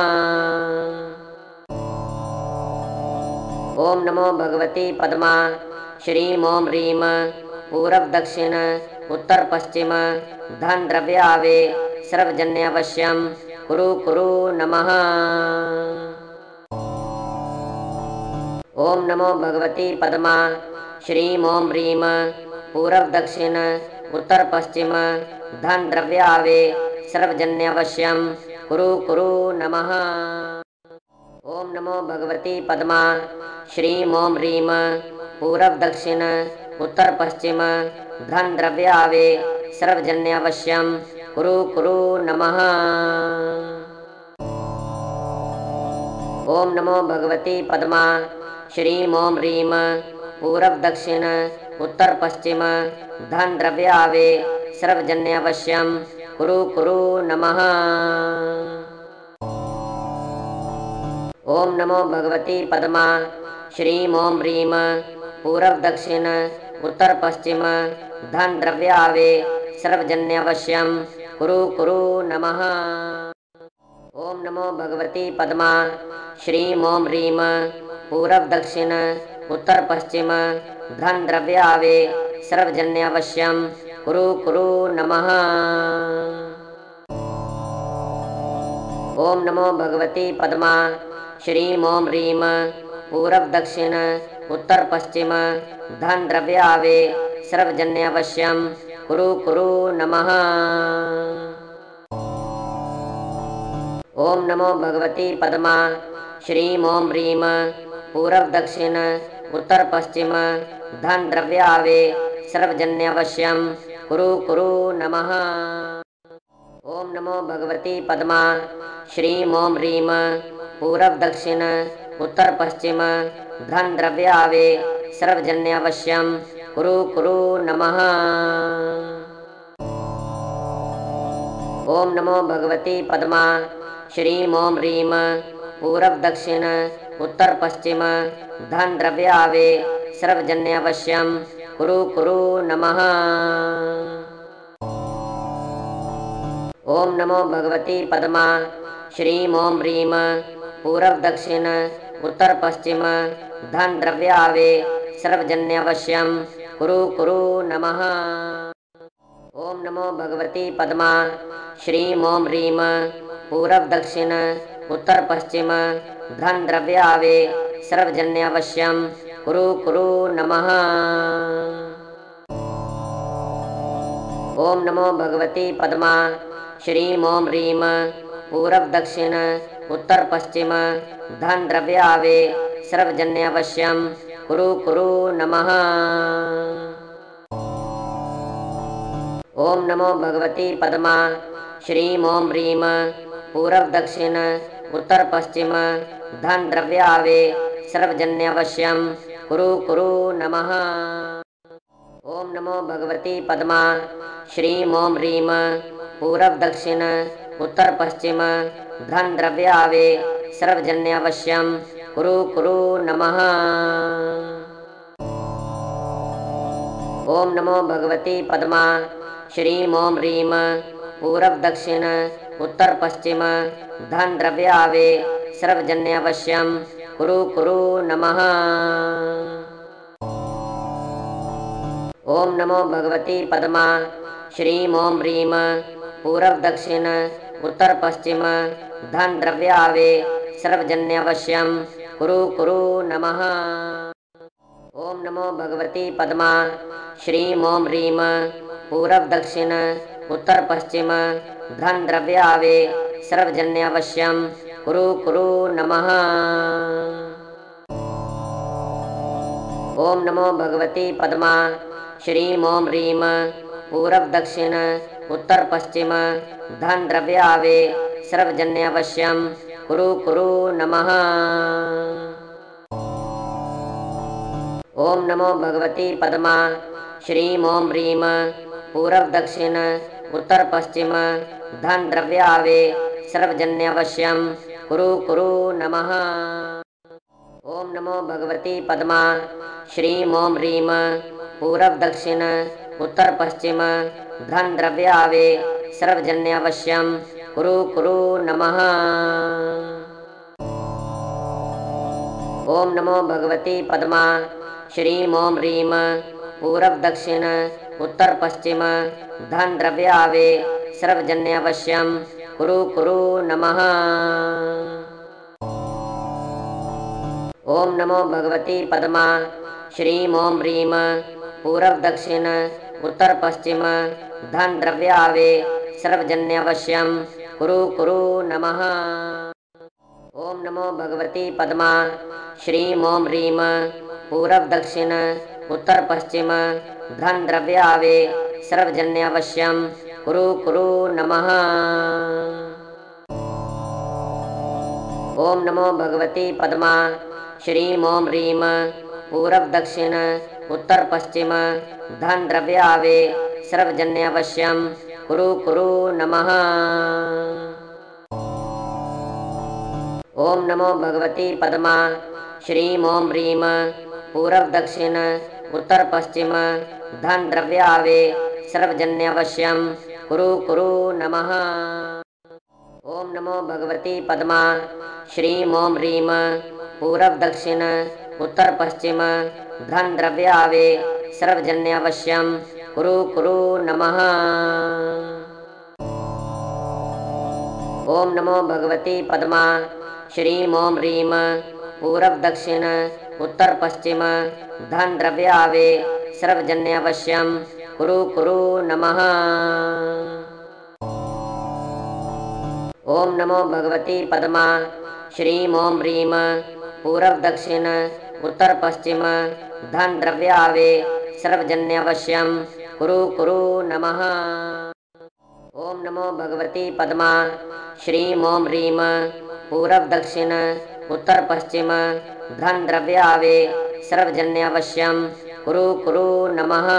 ओम नमो भगवती पद्मा श्रीं ओम ह्रीं पूरब दक्षिण उत्तर पश्चिम धन द्रव्यावे सर्वजन्यावश्यम कुरु कुरु नमः। ओम नमो भगवती पद्मा श्रीं ओम ह्रीं पूरब दक्षिण उत्तर पश्चिम धन द्रव्यावे सर्वजन्यावश्यम कुरु कुरु नमः। ओम नमो भगवती पद्मा श्रीं ओम ह्रीं पूरब दक्षिण उत्तर पश्चिम धन द्रव्यावे सर्वजन्यावश्यम कुरु कुरु नमः। ओम नमो भगवती पद्मा श्रीं ओम ह्रीं पूरब दक्षिण उत्तर पश्चिम धन द्रव्यावे सर्वजन्यावश्यम कुरु कुरु नमः। ओम नमो भगवती पद्मा श्रीं ओम ह्रीं पूरब दक्षिण उत्तर पश्चिम धन द्रव्यावे सर्वजन्यावश्यम कुरु कुरु नमः। ओम नमो भगवती पद्मा श्रीं ओम ह्रीं पूरब दक्षिण उत्तर पश्चिम धन द्रव्यावे सर्वजन्यावश्यम कुरु कुरु नमः। ओम नमो भगवती पद्मा श्रीं ओम ह्रीं पूरब दक्षिण उत्तर पश्चिम धन द्रव्यावे सर्वजन्यावश्यम कुरु कुरु नमः। ओम नमो भगवती पद्मा श्रीं ओम ह्रीं पूरब दक्षिण उत्तर पश्चिम धन द्रव्यावे सर्वजन्यावश्यम कुरु कुरु नमः। ओम नमो भगवती पद्मा श्रीं ओम ह्रीं पूरब दक्षिण उत्तर पश्चिम धन द्रव्यावे सर्वजन्यावश्यम कुरु कुरु नमः। ओम नमो भगवती पद्मा श्रीं ओम ह्रीं पूरब दक्षिण उत्तर पश्चिम धन द्रव्यावे सर्वजन्यावश्यम कुरु कुरु नमः। ओम नमो भगवती पद्मा श्रीं ओम ह्रीं पूरब दक्षिण उत्तर पश्चिम धन द्रव्यावे सर्वजन्यावश्यम कुरु कुरु नमः। ओम नमो भगवती पद्मा श्रीं ओम ह्रीं पूरब दक्षिण उत्तर पश्चिम धन द्रव्यावे सर्वजन्यावश्यम कुरु कुरु नमः। ओम नमो भगवती पद्मा श्रीं ओम ह्रीं पूरब दक्षिण उत्तर पश्चिम धन द्रव्यावे सर्वजन्यावश्यम कुरु कुरु नमः। ओम नमो भगवती पद्मा श्रीं ओम ह्रीं पूरब दक्षिण उत्तर पश्चिम धन द्रव्यावे सर्वजन्यावश्यम कुरु कुरु नमः। ओम नमो भगवती पद्मा श्रीं ओम ह्रीं पूरब दक्षिण उत्तर पश्चिम धन द्रव्यावे सर्वजन्यावश्यम कुरु कुरु नमः। ओम नमो भगवती पद्मा श्रीं ओम ह्रीं पूरब दक्षिण उत्तर पश्चिम धन द्रव्यावे सर्वजन्यावश्यम कुरु कुरु नमः। ओम नमो भगवती पद्मा श्रीं ओम ह्रीं पूरब दक्षिण उत्तर पश्चिम धन द्रव्यावे सर्वजन्यावश्यम कुरु कुरु नमः। ओम नमो भगवती पद्मा श्रीं ओम ह्रीं पूरब दक्षिण उत्तर पश्चिम धन द्रव्यावे सर्वजन्यावश्यम कुरु कुरु नमः। ओम नमो भगवती पद्मा श्रीं ओम ह्रीं पूरब दक्षिण उत्तर पश्चिम धन द्रव्यावे सर्वजन्यावश्यम कुरु कुरु नमः। ओम नमो भगवती पद्मा श्रीं ओम ह्रीं पूरब दक्षिण उत्तर पश्चिम धन द्रव्यावे सर्वजन्यावश्यम कुरु कुरु नमः। ओम नमो भगवती पद्मा श्रीं ओम ह्रीं पूरब दक्षिण उत्तर पश्चिम धन द्रव्यावे सर्वजन्यावश्यम कुरु कुरु नमः। ओम नमो भगवती पद्मा श्रीं ओम ह्रीं पूरब दक्षिण उत्तर पश्चिम धन द्रव्यावे सर्वजन्यावश्यम कुरु कुरु नमः। ओम नमो भगवती पद्मा श्रीं ओम ह्रीं पूरब दक्षिण उत्तर पश्चिम धन द्रव्यावे सर्वजन्यावश्यम कुरु कुरु नमः। ओम नमो भगवती पद्मा श्रीं ओम ह्रीं पूरब दक्षिण उत्तर पश्चिम धन द्रव्यावे सर्वजन्यावश्यम कुरु कुरु नमः। ओम नमो भगवती पद्मा श्रीं ओम ह्रीं पूरब दक्षिण उत्तर पश्चिम धन द्रव्यावे सर्वजन्यावश्यम कुरु कुरु नमः। ओम नमो भगवती पद्मा श्रीं ओम ह्रीं पूरब दक्षिण उत्तर पश्चिम धन द्रव्यावे सर्वजन्यावश्यम कुरु कुरु नमः। ओम नमो भगवती पद्मा श्रीम ओम ह्रीम पूरब दक्षिण उत्तर पश्चिम धन द्रव्यावे सर्वजन्यावश्यम कुरु कुरु नमः। ओम नमो भगवती पद्मा श्रीम ओम ह्रीम पूरब दक्षिण उत्तर पश्चिम धन द्रव्यावे सर्वजन्यावश्यम कुरु कुरु नमः। ओम नमो भगवती पद्मा श्रीम ओम ह्रीम पूरब दक्षिण उत्तर पश्चिम धन द्रव्यावे सर्वजन्यावश्यम कुरु कुरु नमः। ओम नमो भगवती पद्मा श्रीम ओम ह्रीम पूरब दक्षिण उत्तर पश्चिम धन द्रव्यावे सर्वजन्यावश्यम कुरु कुरु नमः।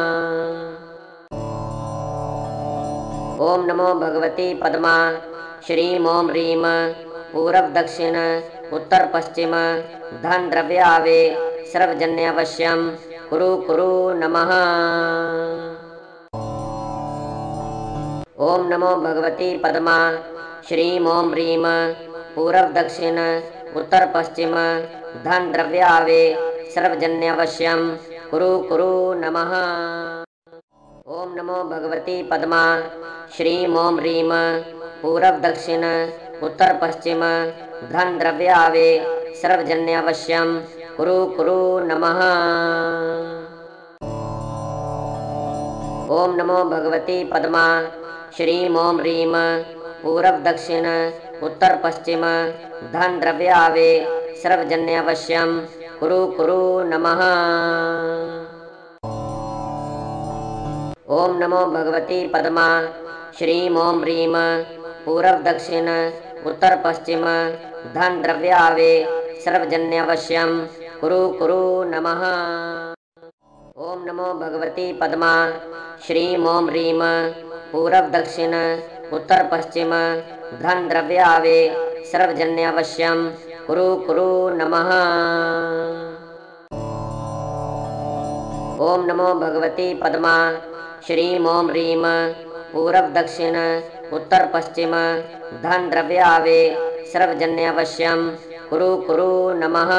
ओम नमो भगवती पद्मा श्रीम ओम ह्रीम पूरब दक्षिण उत्तर पश्चिम धन द्रव्यावे सर्वजन्यावश्यम कुरु कुरु नमः। ओम नमो भगवती पद्मा श्रीम ओम ह्रीम पूरब दक्षिण उत्तर पश्चिम धन द्रव्यावे सर्वजन्यावश्यम कुरु कुरु नमः। ओम नमो भगवती पद्मा श्रीम ओम ह्रीम पूरब दक्षिण उत्तर पश्चिम धन द्रव्यावे सर्वजन्यावश्यम कुरु कुरु नमः। ओम नमो भगवती पद्मा श्रीम ओम ह्रीम पूरब दक्षिण उत्तर पश्चिम धन द्रव्यावे सर्वजन्यावश्यम कुरु कुरु नमः। ओम नमो भगवती पद्मा श्रीम ओम ह्रीम पूरब दक्षिण उत्तर पश्चिम धन द्रव्यावे सर्वजन्यावश्यम कुरु कुरु नमः। ओम नमो भगवती पद्मा श्रीम ओम ह्रीम पूरब दक्षिण उत्तर पश्चिम धन द्रव्यावे सर्वजन्यावश्यम कुरु कुरु नमः। ओम नमो भगवती पद्मा श्रीम ओम ह्रीम पूरब दक्षिण उत्तर पश्चिम धन द्रव्यावे सर्वजन्यावश्यम कुरु कुरु नमः।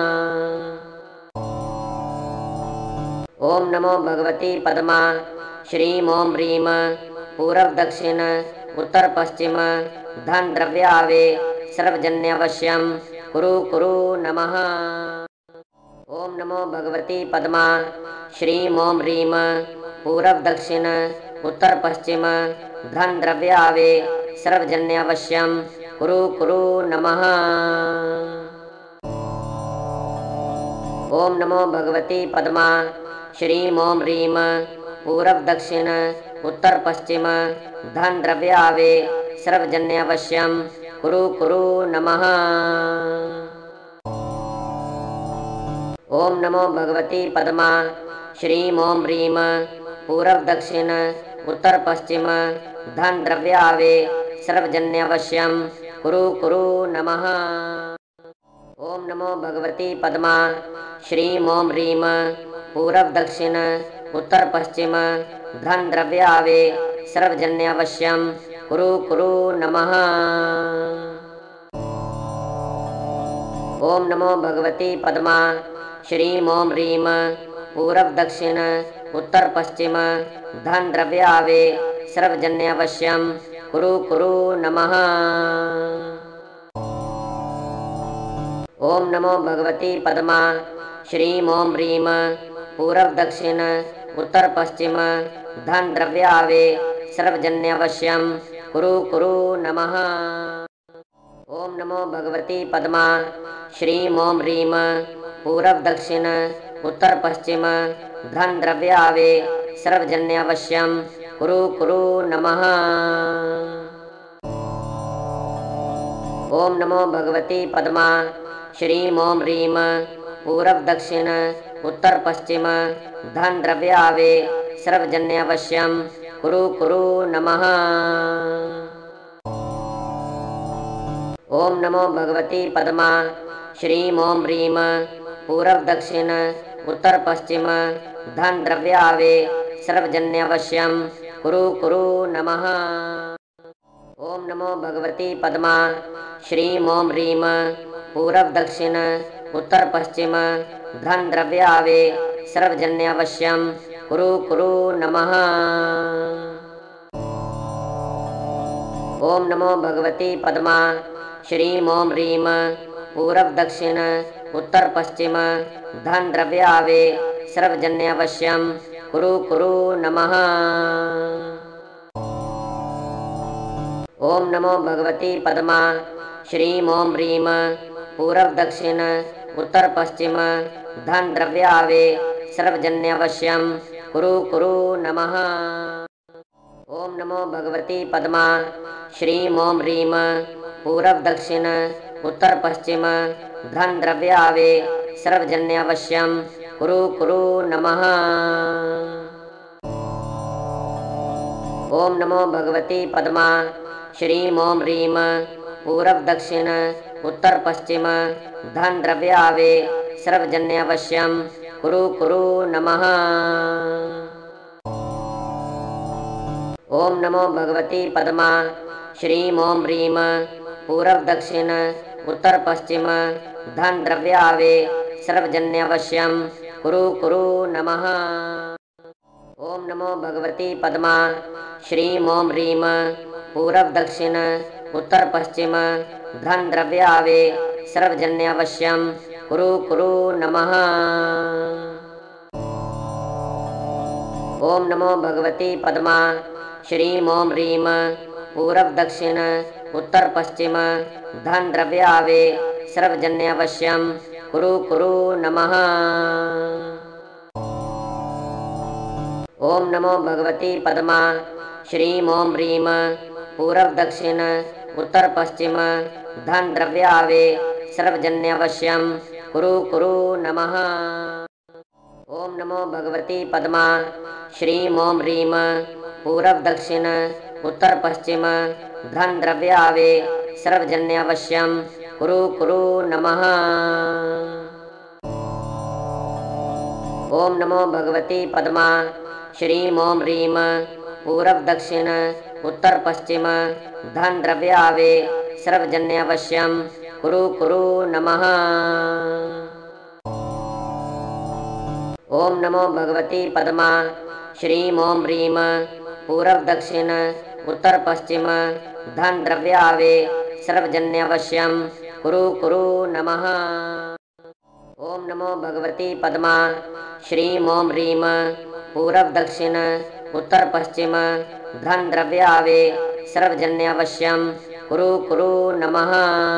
ओम नमो भगवती पद्मा श्रीम ओम ह्रीम पूरब दक्षिण उत्तर पश्चिम धन द्रव्यावे सर्वजन्यावश्यम कुरु कुरु नमः। ओम नमो भगवती पद्मा श्रीम ओम ह्रीम पूरब दक्षिण उत्तर पश्चिम धन द्रव्यावे सर्वजन्यावश्यम कुरु कुरु नमः। ओम नमो भगवती पद्मा श्रीम ओम ह्रीम पूरब दक्षिण उत्तर पश्चिम धन द्रव्यावे सर्वजन्यावश्यम कुरु कुरु नमः। ओम नमो भगवती पद्मा श्रीम ओम ह्रीम पूरब दक्षिण उत्तर पश्चिम धन द्रव्यावे सर्वजन्यावश्यम कुरु कुरु नमः। ओम नमो भगवती पद्मा श्रीम ओम ह्रीम पूरब दक्षिण उत्तर पश्चिम धन द्रव्यावे सर्वजन्यावश्यम कुरु कुरु नमः। ओम नमो भगवती पद्मा श्रीम ओम ह्रीम पूरब दक्षिण उत्तर पश्चिम धन द्रव्यावे सर्वजन्यावश्यम कुरु कुरु नमः। ओम नमो भगवती पद्मा श्रीम ओम ह्रीम पूरब दक्षिण उत्तर पश्चिम धन द्रव्यावे सर्वजन्यावश्यम कुरु कुरु नमः। ओम नमो भगवती पद्मा श्रीम ओम ह्रीम पूरब दक्षिण उत्तर पश्चिम धन द्रव्यावे सर्वजन्यावश्यम कुरु कुरु नमः। ओम नमो भगवती पद्मा श्रीम ओम ह्रीम पूरब दक्षिण उत्तर पश्चिम धन द्रव्यावे सर्वजन्यावश्यम कुरु कुरु नमः। ओम नमो भगवती पद्मा श्रीम ओम ह्रीम पूरब दक्षिण उत्तर पश्चिम धन द्रव्यावे सर्वजन्यावश्यम कुरु कुरु नमः। ओम नमो भगवती पद्मा श्रीं ओम ह्रीं पूरब दक्षिण उत्तर पश्चिम धन द्रव्यावे सर्वजन्यावश्यम कुरु कुरु नमः। ओम नमो भगवती पद्मा श्रीं ओम ह्रीं पूरब दक्षिण उत्तर पश्चिम धन द्रव्यावे सर्वजन्यावश्यम कुरु कुरु नमः। ओम नमो भगवती पद्मा श्रीं ओम ह्रीं पूरब दक्षिण उत्तर पश्चिम धन द्रव्यावे सर्वजन्यावश्यम कुरु कुरु नमः। ओम नमो भगवती पद्मा श्रीं ओम ह्रीं पूरब दक्षिण उत्तर पश्चिम धन द्रव्यावे सर्वजन्यावश्यम कुरु कुरु नमः। ओम नमो भगवती पद्मा श्रीं ओम ह्रीं पूरब दक्षिण उत्तर पश्चिम धन द्रव्यावे सर्वजन्यावश्यम कुरु कुरु नमः। ओम नमो भगवती पद्मा श्रीं ओम ह्रीं पूरब दक्षिण उत्तर पश्चिम धन द्रव्यावे सर्वजन्यावश्यम कुरु कुरु नमः। ओम नमो भगवती पद्मा श्रीं ओम ह्रीं पूरब दक्षिण उत्तर पश्चिम धन द्रव्यावे सर्वजन्यावश्यम कुरु कुरु नमः। ओम नमो भगवती पद्मा श्रीं ओम ह्रीं पूरब दक्षिण उत्तर पश्चिम धन द्रव्यावे सर्वजन्यावश्यम कुरु कुरु नमः। ओम नमो भगवती पद्मा श्रीं ओम ह्रीं पूरब दक्षिण उत्तर पश्चिम धन द्रव्यावे सर्वजन्यावश्यम कुरु कुरु नमः। ओम नमो भगवती पद्मा श्रीं ओम ह्रीं पूरब दक्षिण उत्तर पश्चिम धन द्रव्यावे सर्वजन्यावश्यम कुरु कुरु नमः। ओम नमो भगवती पद्मा श्रीं ओम ह्रीं पूरब दक्षिण उत्तर पश्चिम धन द्रव्यावे सर्वजन्यावश्यम कुरु कुरु नमः। ओम नमो भगवती पद्मा श्रीं ओम ह्रीं पूरब दक्षिण उत्तर पश्चिम धन द्रव्यावे सर्वजन्यावश्यम कुरु कुरु नमः। ओम नमो भगवती पद्मा श्रीं ओम ह्रीं पूरब दक्षिण उत्तर पश्चिम धन द्रव्यावे सर्वजन्यावश्यम कुरु कुरु नमः।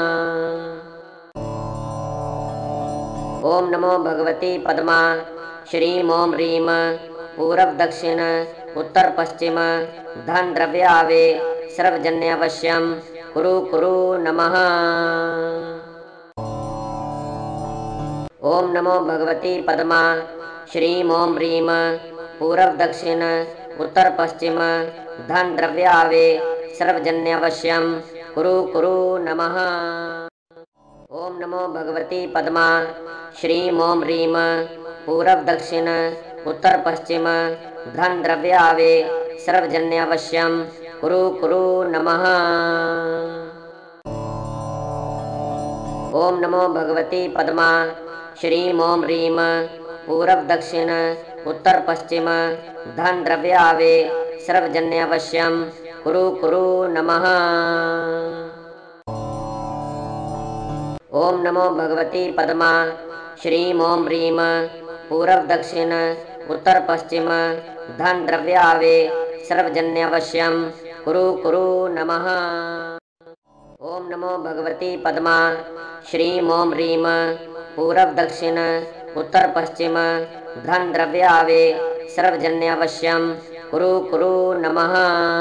ओम नमो भगवती पद्मा श्रीं ओम ह्रीं पूरब दक्षिण उत्तर पश्चिम धन द्रव्यावे सर्वजन्यावश्यम कुरु कुरु नमः। ओम नमो भगवती पद्मा श्रीं ओम ह्रीं पूरब दक्षिण उत्तर पश्चिम धन द्रव्यावे सर्वजन्यावश्यम कुरु कुरु नमः। ओम नमो भगवती पद्मा श्रीं ओम ह्रीं पूरब दक्षिण उत्तर पश्चिम धन द्रव्यावे सर्वजन्यावश्यम कुरु कुरु नमः। ओम नमो भगवती पद्मा श्रीं ओम ह्रीं पूरब दक्षिण उत्तर पश्चिम धन द्रव्यावे सर्वजन्यावश्यम कुरु कुरु नमः। ओम नमो भगवती पद्मा श्रीं ओम ह्रीं पूरब दक्षिण उत्तर पश्चिम धन द्रव्यावे सर्वजन्यावश्यम कुरु कुरु नमः। ओम नमो भगवती पद्मा श्रीं ओम ह्रीं पूरब दक्षिण उत्तर पश्चिम धन द्रव्यावे सर्वजन्यावश्यम कुरु कुरु नमः।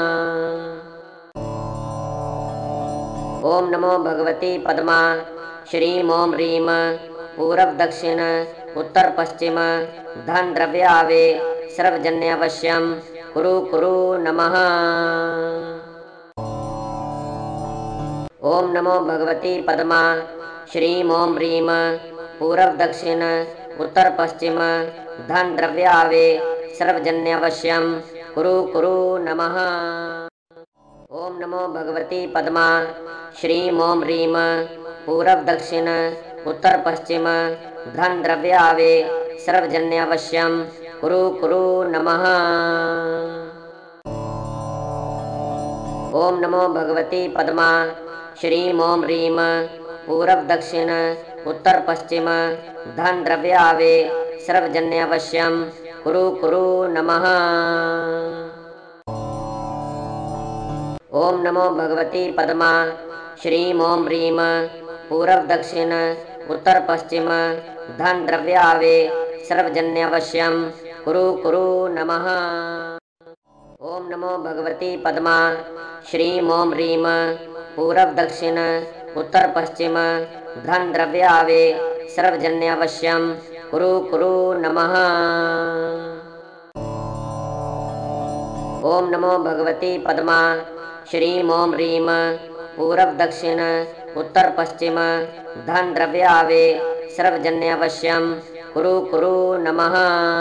ओम नमो भगवती पद्मा श्रीं ओम ह्रीं पूरब दक्षिण उत्तर पश्चिम धन द्रव्यावे सर्वजन्यावश्यम कुरु कुरु नमः। ओम नमो भगवती पद्मा श्रीं ओम ह्रीं पूरब दक्षिण उत्तर पश्चिम धन द्रव्यावे सर्वजन्यावश्यम कुरु कुरु नमः। ओम नमो भगवती पद्मा श्रीं ओं ह्रीं पूरब दक्षिण उत्तर पश्चिम धन द्रव्यावे सर्वजन्यावश्यम कुरु कुरु नमः। ओम नमो भगवती पद्मा श्रीं ओं ह्रीं पूरब दक्षिण उत्तर पश्चिम धन द्रव्यावे सर्वजन्यावश्यम कुरु कुरु नमः। ओम नमो भगवती पद्मा श्रीं ओं ह्रीं पूरब दक्षिण उत्तर पश्चिम धन द्रव्यावे सर्वजन्यावश्यम कुरु कुरु नमः। ओम नमो भगवती पद्मा श्रीं ओं ह्रीं पूरब दक्षिण उत्तर पश्चिम धन द्रव्यावे सर्वजन्यावश्यम कुरु कुरु नमः। ओम नमो भगवती पद्मा श्रीं ओं ह्रीं पूरब दक्षिण उत्तर पश्चिम धन द्रव्यावे सर्वजन्यावश्यम कुरु कुरु नमः।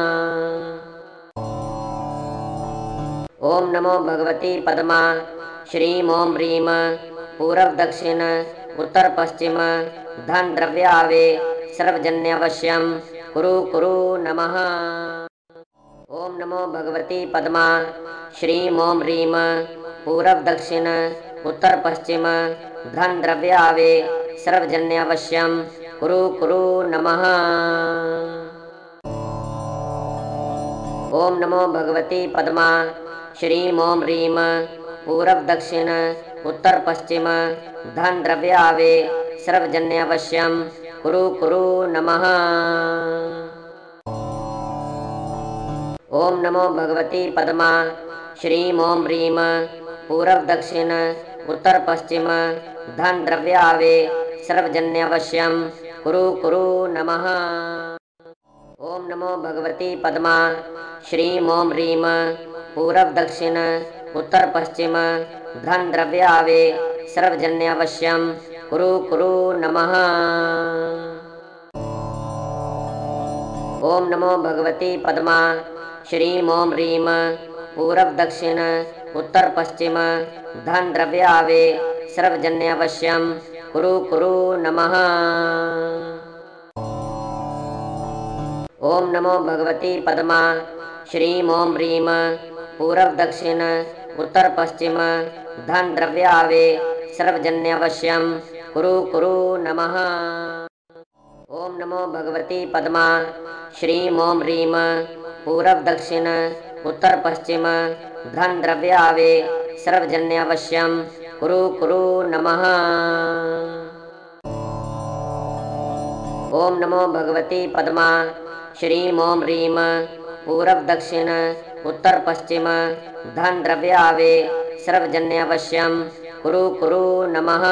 ओम नमो भगवती पद्मा श्रीं ओं ह्रीं पूरब दक्षिण उत्तर पश्चिम धन द्रव्यावे सर्वजन्यावश्यम कुरु कुरु नमः। ओम नमो भगवती पद्मा श्रीं ओं ह्रीं पूरब दक्षिण उत्तर पश्चिम धन द्रव्यावे सर्वजन्यावश्यम कुरु कुरु नमः। ओम नमो भगवती पद्मा श्रीं ओं ह्रीं पूरब दक्षिण उत्तर पश्चिम धन द्रव्यावे सर्वजन्यावश्यम कुरु कुरु नमः। ओम नमो भगवती पद्मा श्रीं ओं ह्रीं पूरब दक्षिण उत्तर पश्चिम धन द्रव्यावे सर्वजन्यावश्यम कुरु कुरु नमः। ओम नमो भगवती पद्मा श्रीं ओं ह्रीं पूरब दक्षिण उत्तर पश्चिम धन द्रव्यावे सर्वजन्यावश्यम कुरु कुरु नमः। ओम नमो भगवती पद्मा श्रीं ओं ह्रीं पूरब दक्षिण उत्तर पश्चिम धन द्रव्यावे सर्वजन्यावश्यम कुरु कुरु नमः। ओम नमो भगवती पद्मा श्रीं ओं ह्रीं पूरब दक्षिण उत्तर पश्चिम धन द्रव्यावे सर्वजन्यावश्यम कुरु कुरु नमः। ओम नमो भगवती पद्मा श्रीं ओं ह्रीं पूरब दक्षिण उत्तर पश्चिम धन द्रव्यावे सर्वजन्यावश्यम कुरु कुरु नमः। ओम नमो भगवती पद्मा श्रीं ओं ह्रीं पूरब दक्षिण उत्तर पश्चिम धन द्रव्यावे सर्वजन्यावश्यम कुरु कुरु नमः।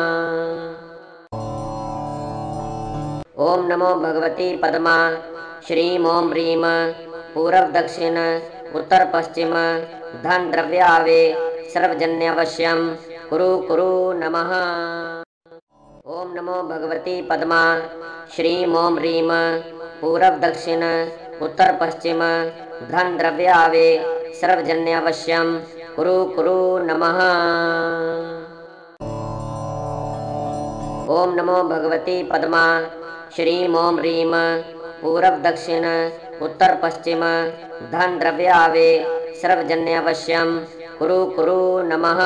ओम नमो भगवती पद्मा श्रीं ओं ह्रीं पूरब दक्षिण उत्तर पश्चिम धन द्रव्यावे सर्वजन्यावश्यम कुरु कुरु नमः। ओम नमो भगवती पद्मा श्रीं ओं ह्रीं पूरब दक्षिण उत्तर पश्चिम धन द्रव्यावे सर्वजन्यावश्यम कुरु कुरु नमः। ओम नमो भगवती पद्मा श्रीं ओं ह्रीं पूरब दक्षिण उत्तर पश्चिम धन द्रव्यावे सर्वजन्यावश्यम कुरु कुरु नमः।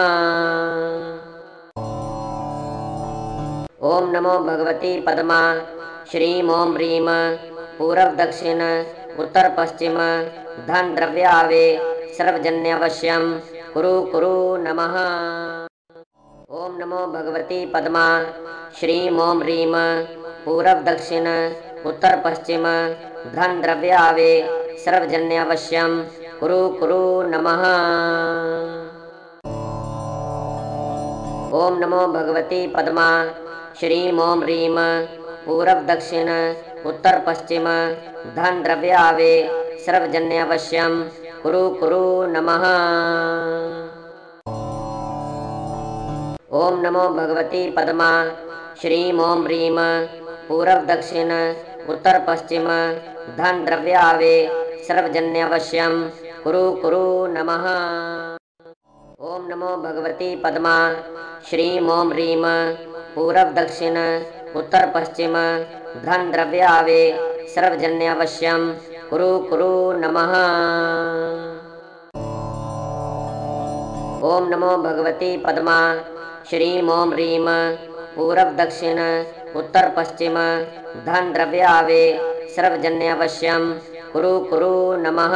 ओम नमो भगवती पद्मा श्रीं ओं ह्रीं पूरब दक्षिण उत्तर पश्चिम धन द्रव्यावे सर्वजन्यावश्यम कुरु कुरु नमः। ओम नमो भगवती पद्मा श्रीं ओं ह्रीं पूरब दक्षिण उत्तर पश्चिम धन द्रव्यावे सर्वजन्यावश्यम कुरु कुरु नमः। ओम नमो भगवती पद्मा श्रीं ओं ह्रीं पूरब दक्षिण उत्तर पश्चिम धन द्रव्यावे सर्वजन्यावश्यम कुरु कुरु नमः। ओम नमो भगवती पद्मा श्रीं ओं ह्रीं पूरब दक्षिण उत्तर पश्चिम धन द्रव्यावे सर्वजन्यावश्यम कुरु कुरु नमः। ओम नमो भगवती पद्मा। श्रीम ओम ह्रीम पूरब दक्षिण उत्तर पश्चिम धन द्रव्यावे सर्वजन्यावश्यम कुरु कुरु नमः। ओम नमो भगवती पद्मा। श्रीम ओम ह्रीम पूरब दक्षिण उत्तर पश्चिम धन द्रव्यावे सर्वजन्यावश्यम कुरु कुरु नमः।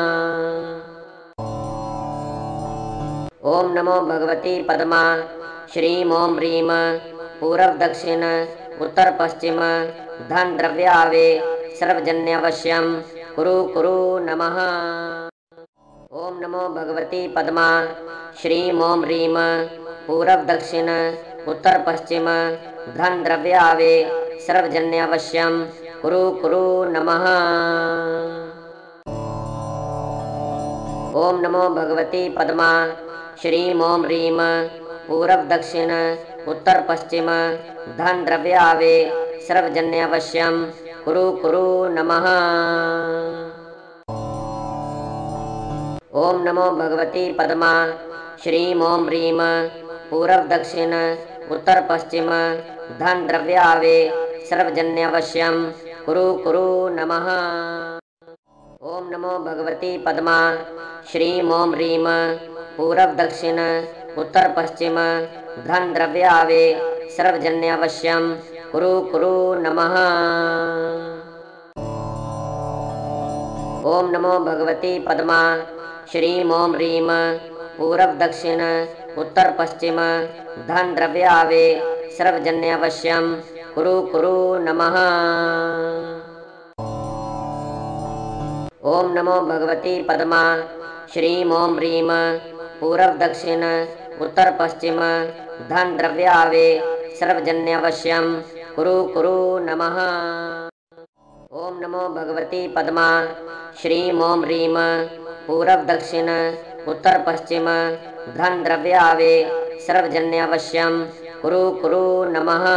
ओम नमो भगवती पद्मा। श्रीम ओम ह्रीम पूरब दक्षिण उत्तर पश्चिम धन द्रव्यावे सर्वजन्यावश्यम कुरु कुरु नमः। ओम नमो भगवती पद्मा। श्रीम ओम ह्रीम पूरब दक्षिण उत्तर पश्चिम धन द्रव्यावे सर्वजन्यावश्यम कुरु कुरु नमः। ओम नमो भगवती पद्मा। श्रीम ओम ह्रीम पूरब दक्षिण उत्तर पश्चिम धन द्रव्यावे सर्वजन्यावश्यम कुरु कुरु नमः। ओम नमो भगवती पद्मा। श्रीम ओम ह्रीम पूरब दक्षिण उत्तर पश्चिम धन द्रव्यावे सर्वजन्यावश्यम कुरु कुरु नमः। ओम नमो भगवती पद्मा। श्रीम ओम ह्रीम पूरब दक्षिण उत्तर पश्चिम धन द्रव्यावे सर्वजन्यावश्यम कुरु कुरु नमः। ओम नमो भगवती पद्मा। श्रीम ओम ह्रीम पूरब दक्षिण उत्तर पश्चिम धन द्रव्यावे सर्वजन्यावश्यम कुरु कुरु नमः। ओम नमो भगवती पद्मा। श्रीम ओम ह्रीम पूरब दक्षिण उत्तर पश्चिम धन द्रव्यावे सर्वजन्यावश्यम कुरु कुरु नमः। ओम नमो भगवती पद्मा। श्रीम ओम ह्रीम पूरब दक्षिण उत्तर पश्चिम धन द्रव्यावे सर्वजन्यावश्यम कुरु कुरु नमः।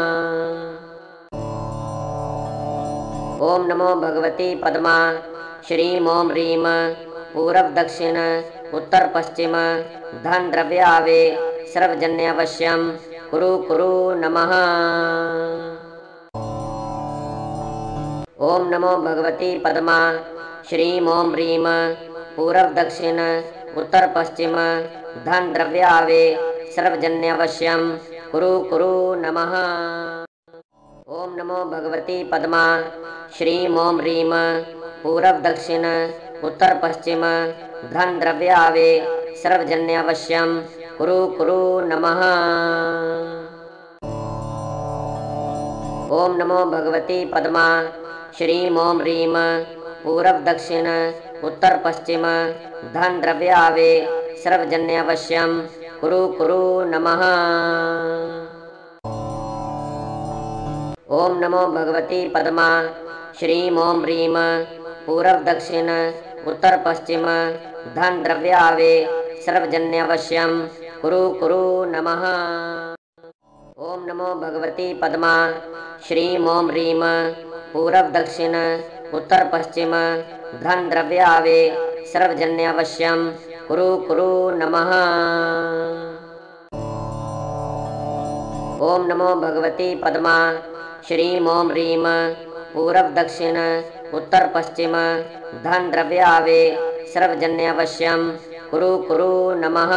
ओम नमो भगवती पद्मा। श्रीम ओम ह्रीम पूरब दक्षिण उत्तर पश्चिम धन द्रव्यावे सर्वजन्यावश्यम कुरु कुरु नमः। ओम नमो भगवती पद्मा। श्रीम ओम ह्रीम पूरब दक्षिण उत्तर पश्चिम धन द्रव्यावे सर्वजन्यावश्यम कुरु कुरु नमः। ओम नमो भगवती पद्मा। श्रीम ओम ह्रीम पूरब दक्षिण उत्तर पश्चिम धन द्रव्यावे सर्वजन्यावश्यम कुरु कुरु नमः। ओम नमो भगवती पद्मा। श्रीम ओम ह्रीम पूरब दक्षिण उत्तर पश्चिम धन द्रव्यावे सर्वजन्यावश्यम कुरु कुरु नमः। ओम नमो भगवती पद्मा। श्रीम ओम ह्रीम पूरब दक्षिण उत्तर पश्चिम धन द्रव्यावे सर्वजन्यावश्यम कुरु कुरु नमः। ओम नमो भगवती पद्मा। श्रीम ओम ह्रीम पूरब दक्षिण उत्तर पश्चिम धन द्रव्यावे सर्वजन्यावश्यम कुरु कुरु नमः। ओम नमो भगवती पद्मा। श्रीम ओम ह्रीम पूरब दक्षिण उत्तर पश्चिम धन द्रव्यावे सर्वजन्यावश्यम कुरु कुरु नमः।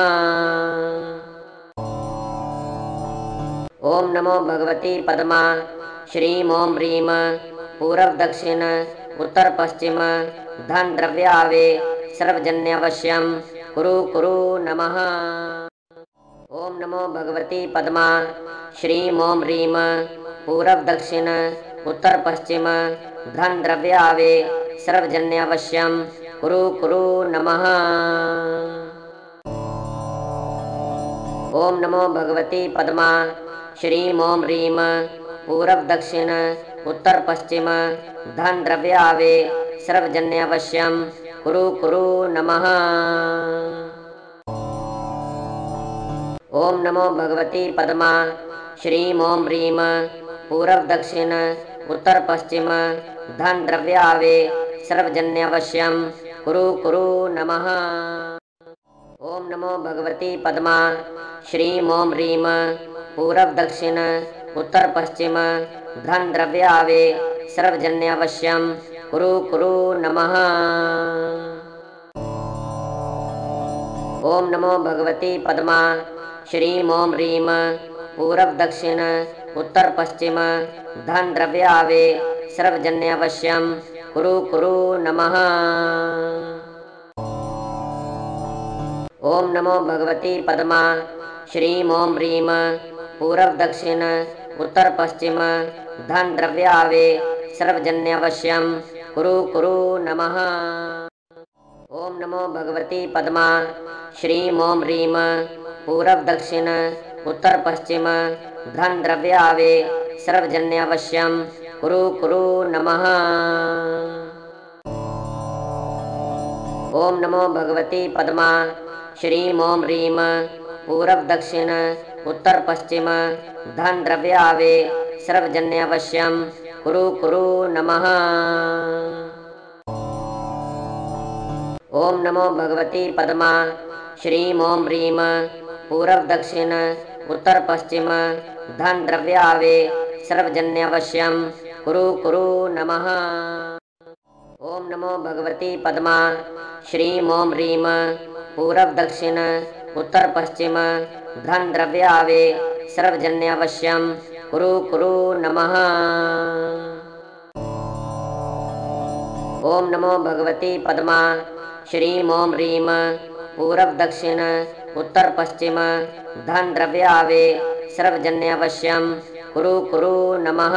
ओम नमो भगवती पद्मा। श्रीम ओम ह्रीम पूरब दक्षिण उत्तर पश्चिम धन द्रव्यावे सर्वजन्यावश्यम कुरु कुरु नमः। ओम नमो भगवती पद्मा। श्रीम ओम ह्रीम पूरब दक्षिण उत्तर पश्चिम धन द्रव्यावे सर्वजन्यावश्यम कुरु कुरु नमः। ओम नमो भगवती पद्मा। श्रीम ओम ह्रीम पूरब दक्षिण उत्तर पश्चिम धन द्रव्यावे सर्वजन्यावश्यम कुरु कुरु नमः। ओम नमो भगवती पद्मा। श्रीम ओम ह्रीम पूरब दक्षिण उत्तर पश्चिम धन द्रव्यावे सर्वजन्यावश्यम कुरु कुरु नमः। ओम नमो भगवती पद्मा श्रीं ओम ह्रीं पूरब दक्षिण उत्तर पश्चिम धन द्रव्यावे सर्वजन्यावश्यम कुरु कुरु नमः। ओम नमो भगवती पद्मा श्रीं ओम ह्रीं पूरब दक्षिण उत्तर पश्चिम धन द्रव्यावे सर्वजन्यावश्यम कुरु कुरु नमः। ओम नमो भगवती पद्मा श्रीं ओम ह्रीं पूरब दक्षिण उत्तर पश्चिम धन द्रव्यावे सर्वजन्यावश्यम कुरु कुरु नमः। ओम नमो भगवती पद्मा श्रीं ओम ह्रीं पूरब दक्षिण उत्तर पश्चिम धन द्रव्यावे सर्वजन्यावश्यम कुरु कुरु नमः। ओम नमो भगवती पद्मा श्रीं ओम ह्रीं पूरब दक्षिण उत्तर पश्चिम धन द्रव्यावे सर्वजन्यावश्यम कुरु कुरु नमः। ओम नमो भगवती पद्मा श्रीं ओम ह्रीं पूरब दक्षिण उत्तर पश्चिम धन द्रव्यावे सर्वजन्यावश्यम कुरु कुरु नमः। ओम नमो भगवती पद्मा श्रीं ओम ह्रीं पूरब दक्षिण उत्तर पश्चिम धन द्रव्यावे सर्वजन्यावश्यम कुरु कुरु नमः। ओम नमो भगवती पद्मा श्रीं ओम ह्रीं पूरब दक्षिण उत्तर पश्चिम धन द्रव्यावे सर्वजन्यावश्यम कुरु कुरु नमः।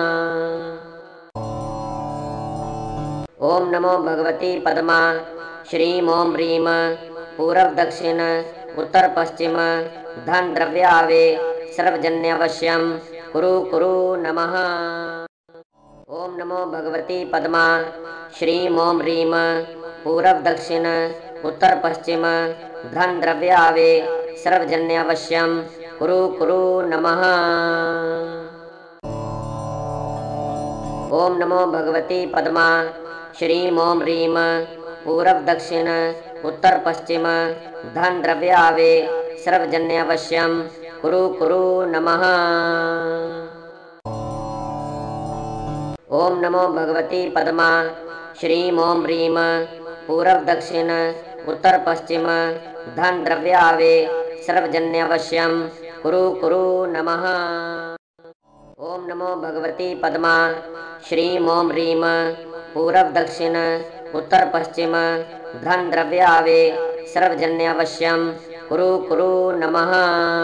ओम नमो भगवती पद्मा श्रीं ओम ह्रीं पूरब दक्षिण उत्तर पश्चिम धन द्रव्यावे सर्वजन्यावश्यम कुरु कुरु नमः। ओम नमो भगवती पद्मा श्रीं ओम ह्रीं पूरब दक्षिण उत्तर पश्चिम धन द्रव्यावे सर्वजन्यावश्यम कुरु कुरु नमः। ओम नमो भगवती पद्मा श्रीं ओम ह्रीं पूरब दक्षिण उत्तर पश्चिम धन द्रव्यावे सर्वजन्यावश्यम कुरु कुरु नमः। ओम नमो भगवती पद्मा श्रीं ओम ह्रीं पूरब दक्षिण उत्तर पश्चिम धन द्रव्यावे सर्वजन्यावश्यम कुरु कुरु नमः। ओम नमो भगवती पद्मा श्रीं ओम ह्रीं पूरब दक्षिण उत्तर पश्चिम धन द्रव्यावे सर्वजन्यावश्यम कुरु कुरु नमः।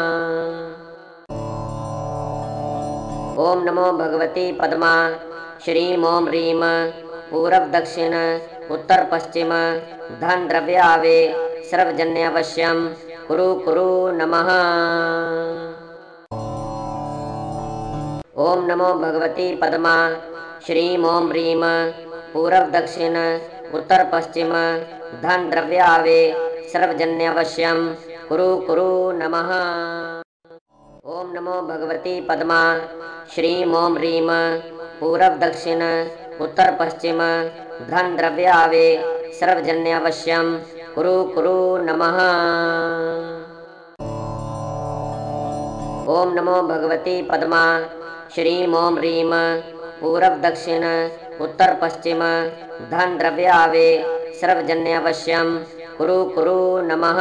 ओम नमो भगवती पद्मा श्रीं ओम ह्रीं पूरब दक्षिण उत्तर पश्चिम धन द्रव्यावे सर्वजन्यावश्यम कुरु कुरु नमः। ओम नमो भगवती पद्मा श्रीं ओम ह्रीं पूरब दक्षिण उत्तर पश्चिम धन द्रव्यावे सर्वजन्यावश्यम कुरु कुरु नमः। ओम नमो भगवती पद्मा श्रीं ओम ह्रीं पूरब दक्षिण उत्तर पश्चिम धन द्रव्यावे सर्वजन्यावश्यम कुरु कुरु नमः। ओम नमो भगवती पद्मा श्रीं ओम ह्रीं पूरब दक्षिण उत्तर पश्चिम धन द्रव्यावे सर्वजन्यावश्यम कुरु कुरु नमः।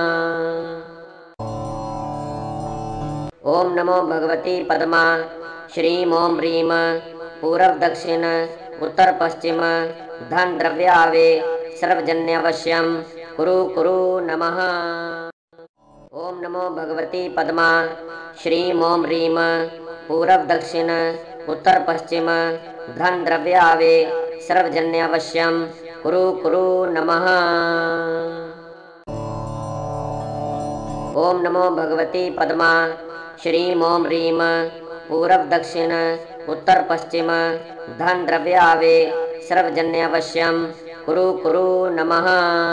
ओम नमो भगवती पद्मा श्रीं ओम ह्रीं पूरब दक्षिण उत्तर पश्चिम धन द्रव्यावे सर्वजन्यावश्यम कुरु कुरु नमः। ओम नमो भगवती पद्मा श्रीं ओम ह्रीं पूरब दक्षिण उत्तर पश्चिम धन द्रव्यावे सर्वजन्यावश्यम कुरु कुरु नमः। ओम नमो भगवती पद्मा श्रीं ओम ह्रीं पूरब दक्षिण उत्तर पश्चिम धन द्रव्यावे सर्वजन्यावश्यम कुरु कुरु नमः।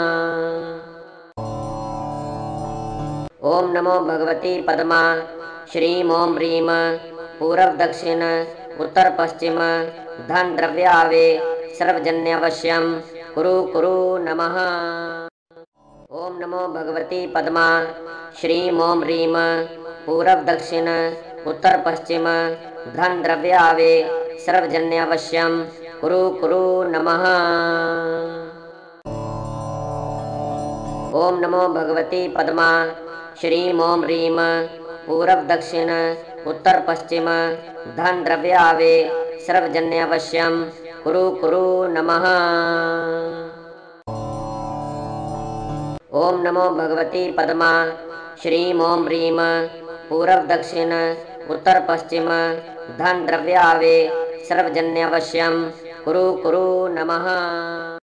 ओम नमो भगवती पद्मा श्रीं ओम ह्रीं पूरब दक्षिण उत्तर पश्चिम धन द्रव्यावे सर्वजन्यावश्यम कुरु कुरु नमः। ओम नमो भगवती पद्मा श्रीम ओम ह्रीम पूरब दक्षिण उत्तर पश्चिम धन द्रव्यावे सर्वजन्यावश्यम कुरु कुरु नमः। ओम नमो भगवती पद्मा श्रीम ओम ह्रीम पूरब दक्षिण उत्तर पश्चिम धन द्रव्यावे सर्वजन्यावश्यम कुरु कुरु नमः। ओम नमो भगवती पद्मा श्रीम ओम ह्रीम पूरब दक्षिण उत्तर पश्चिम धन द्रव्यावे सर्वजन्यावश्यम कुरु कुरु नमः।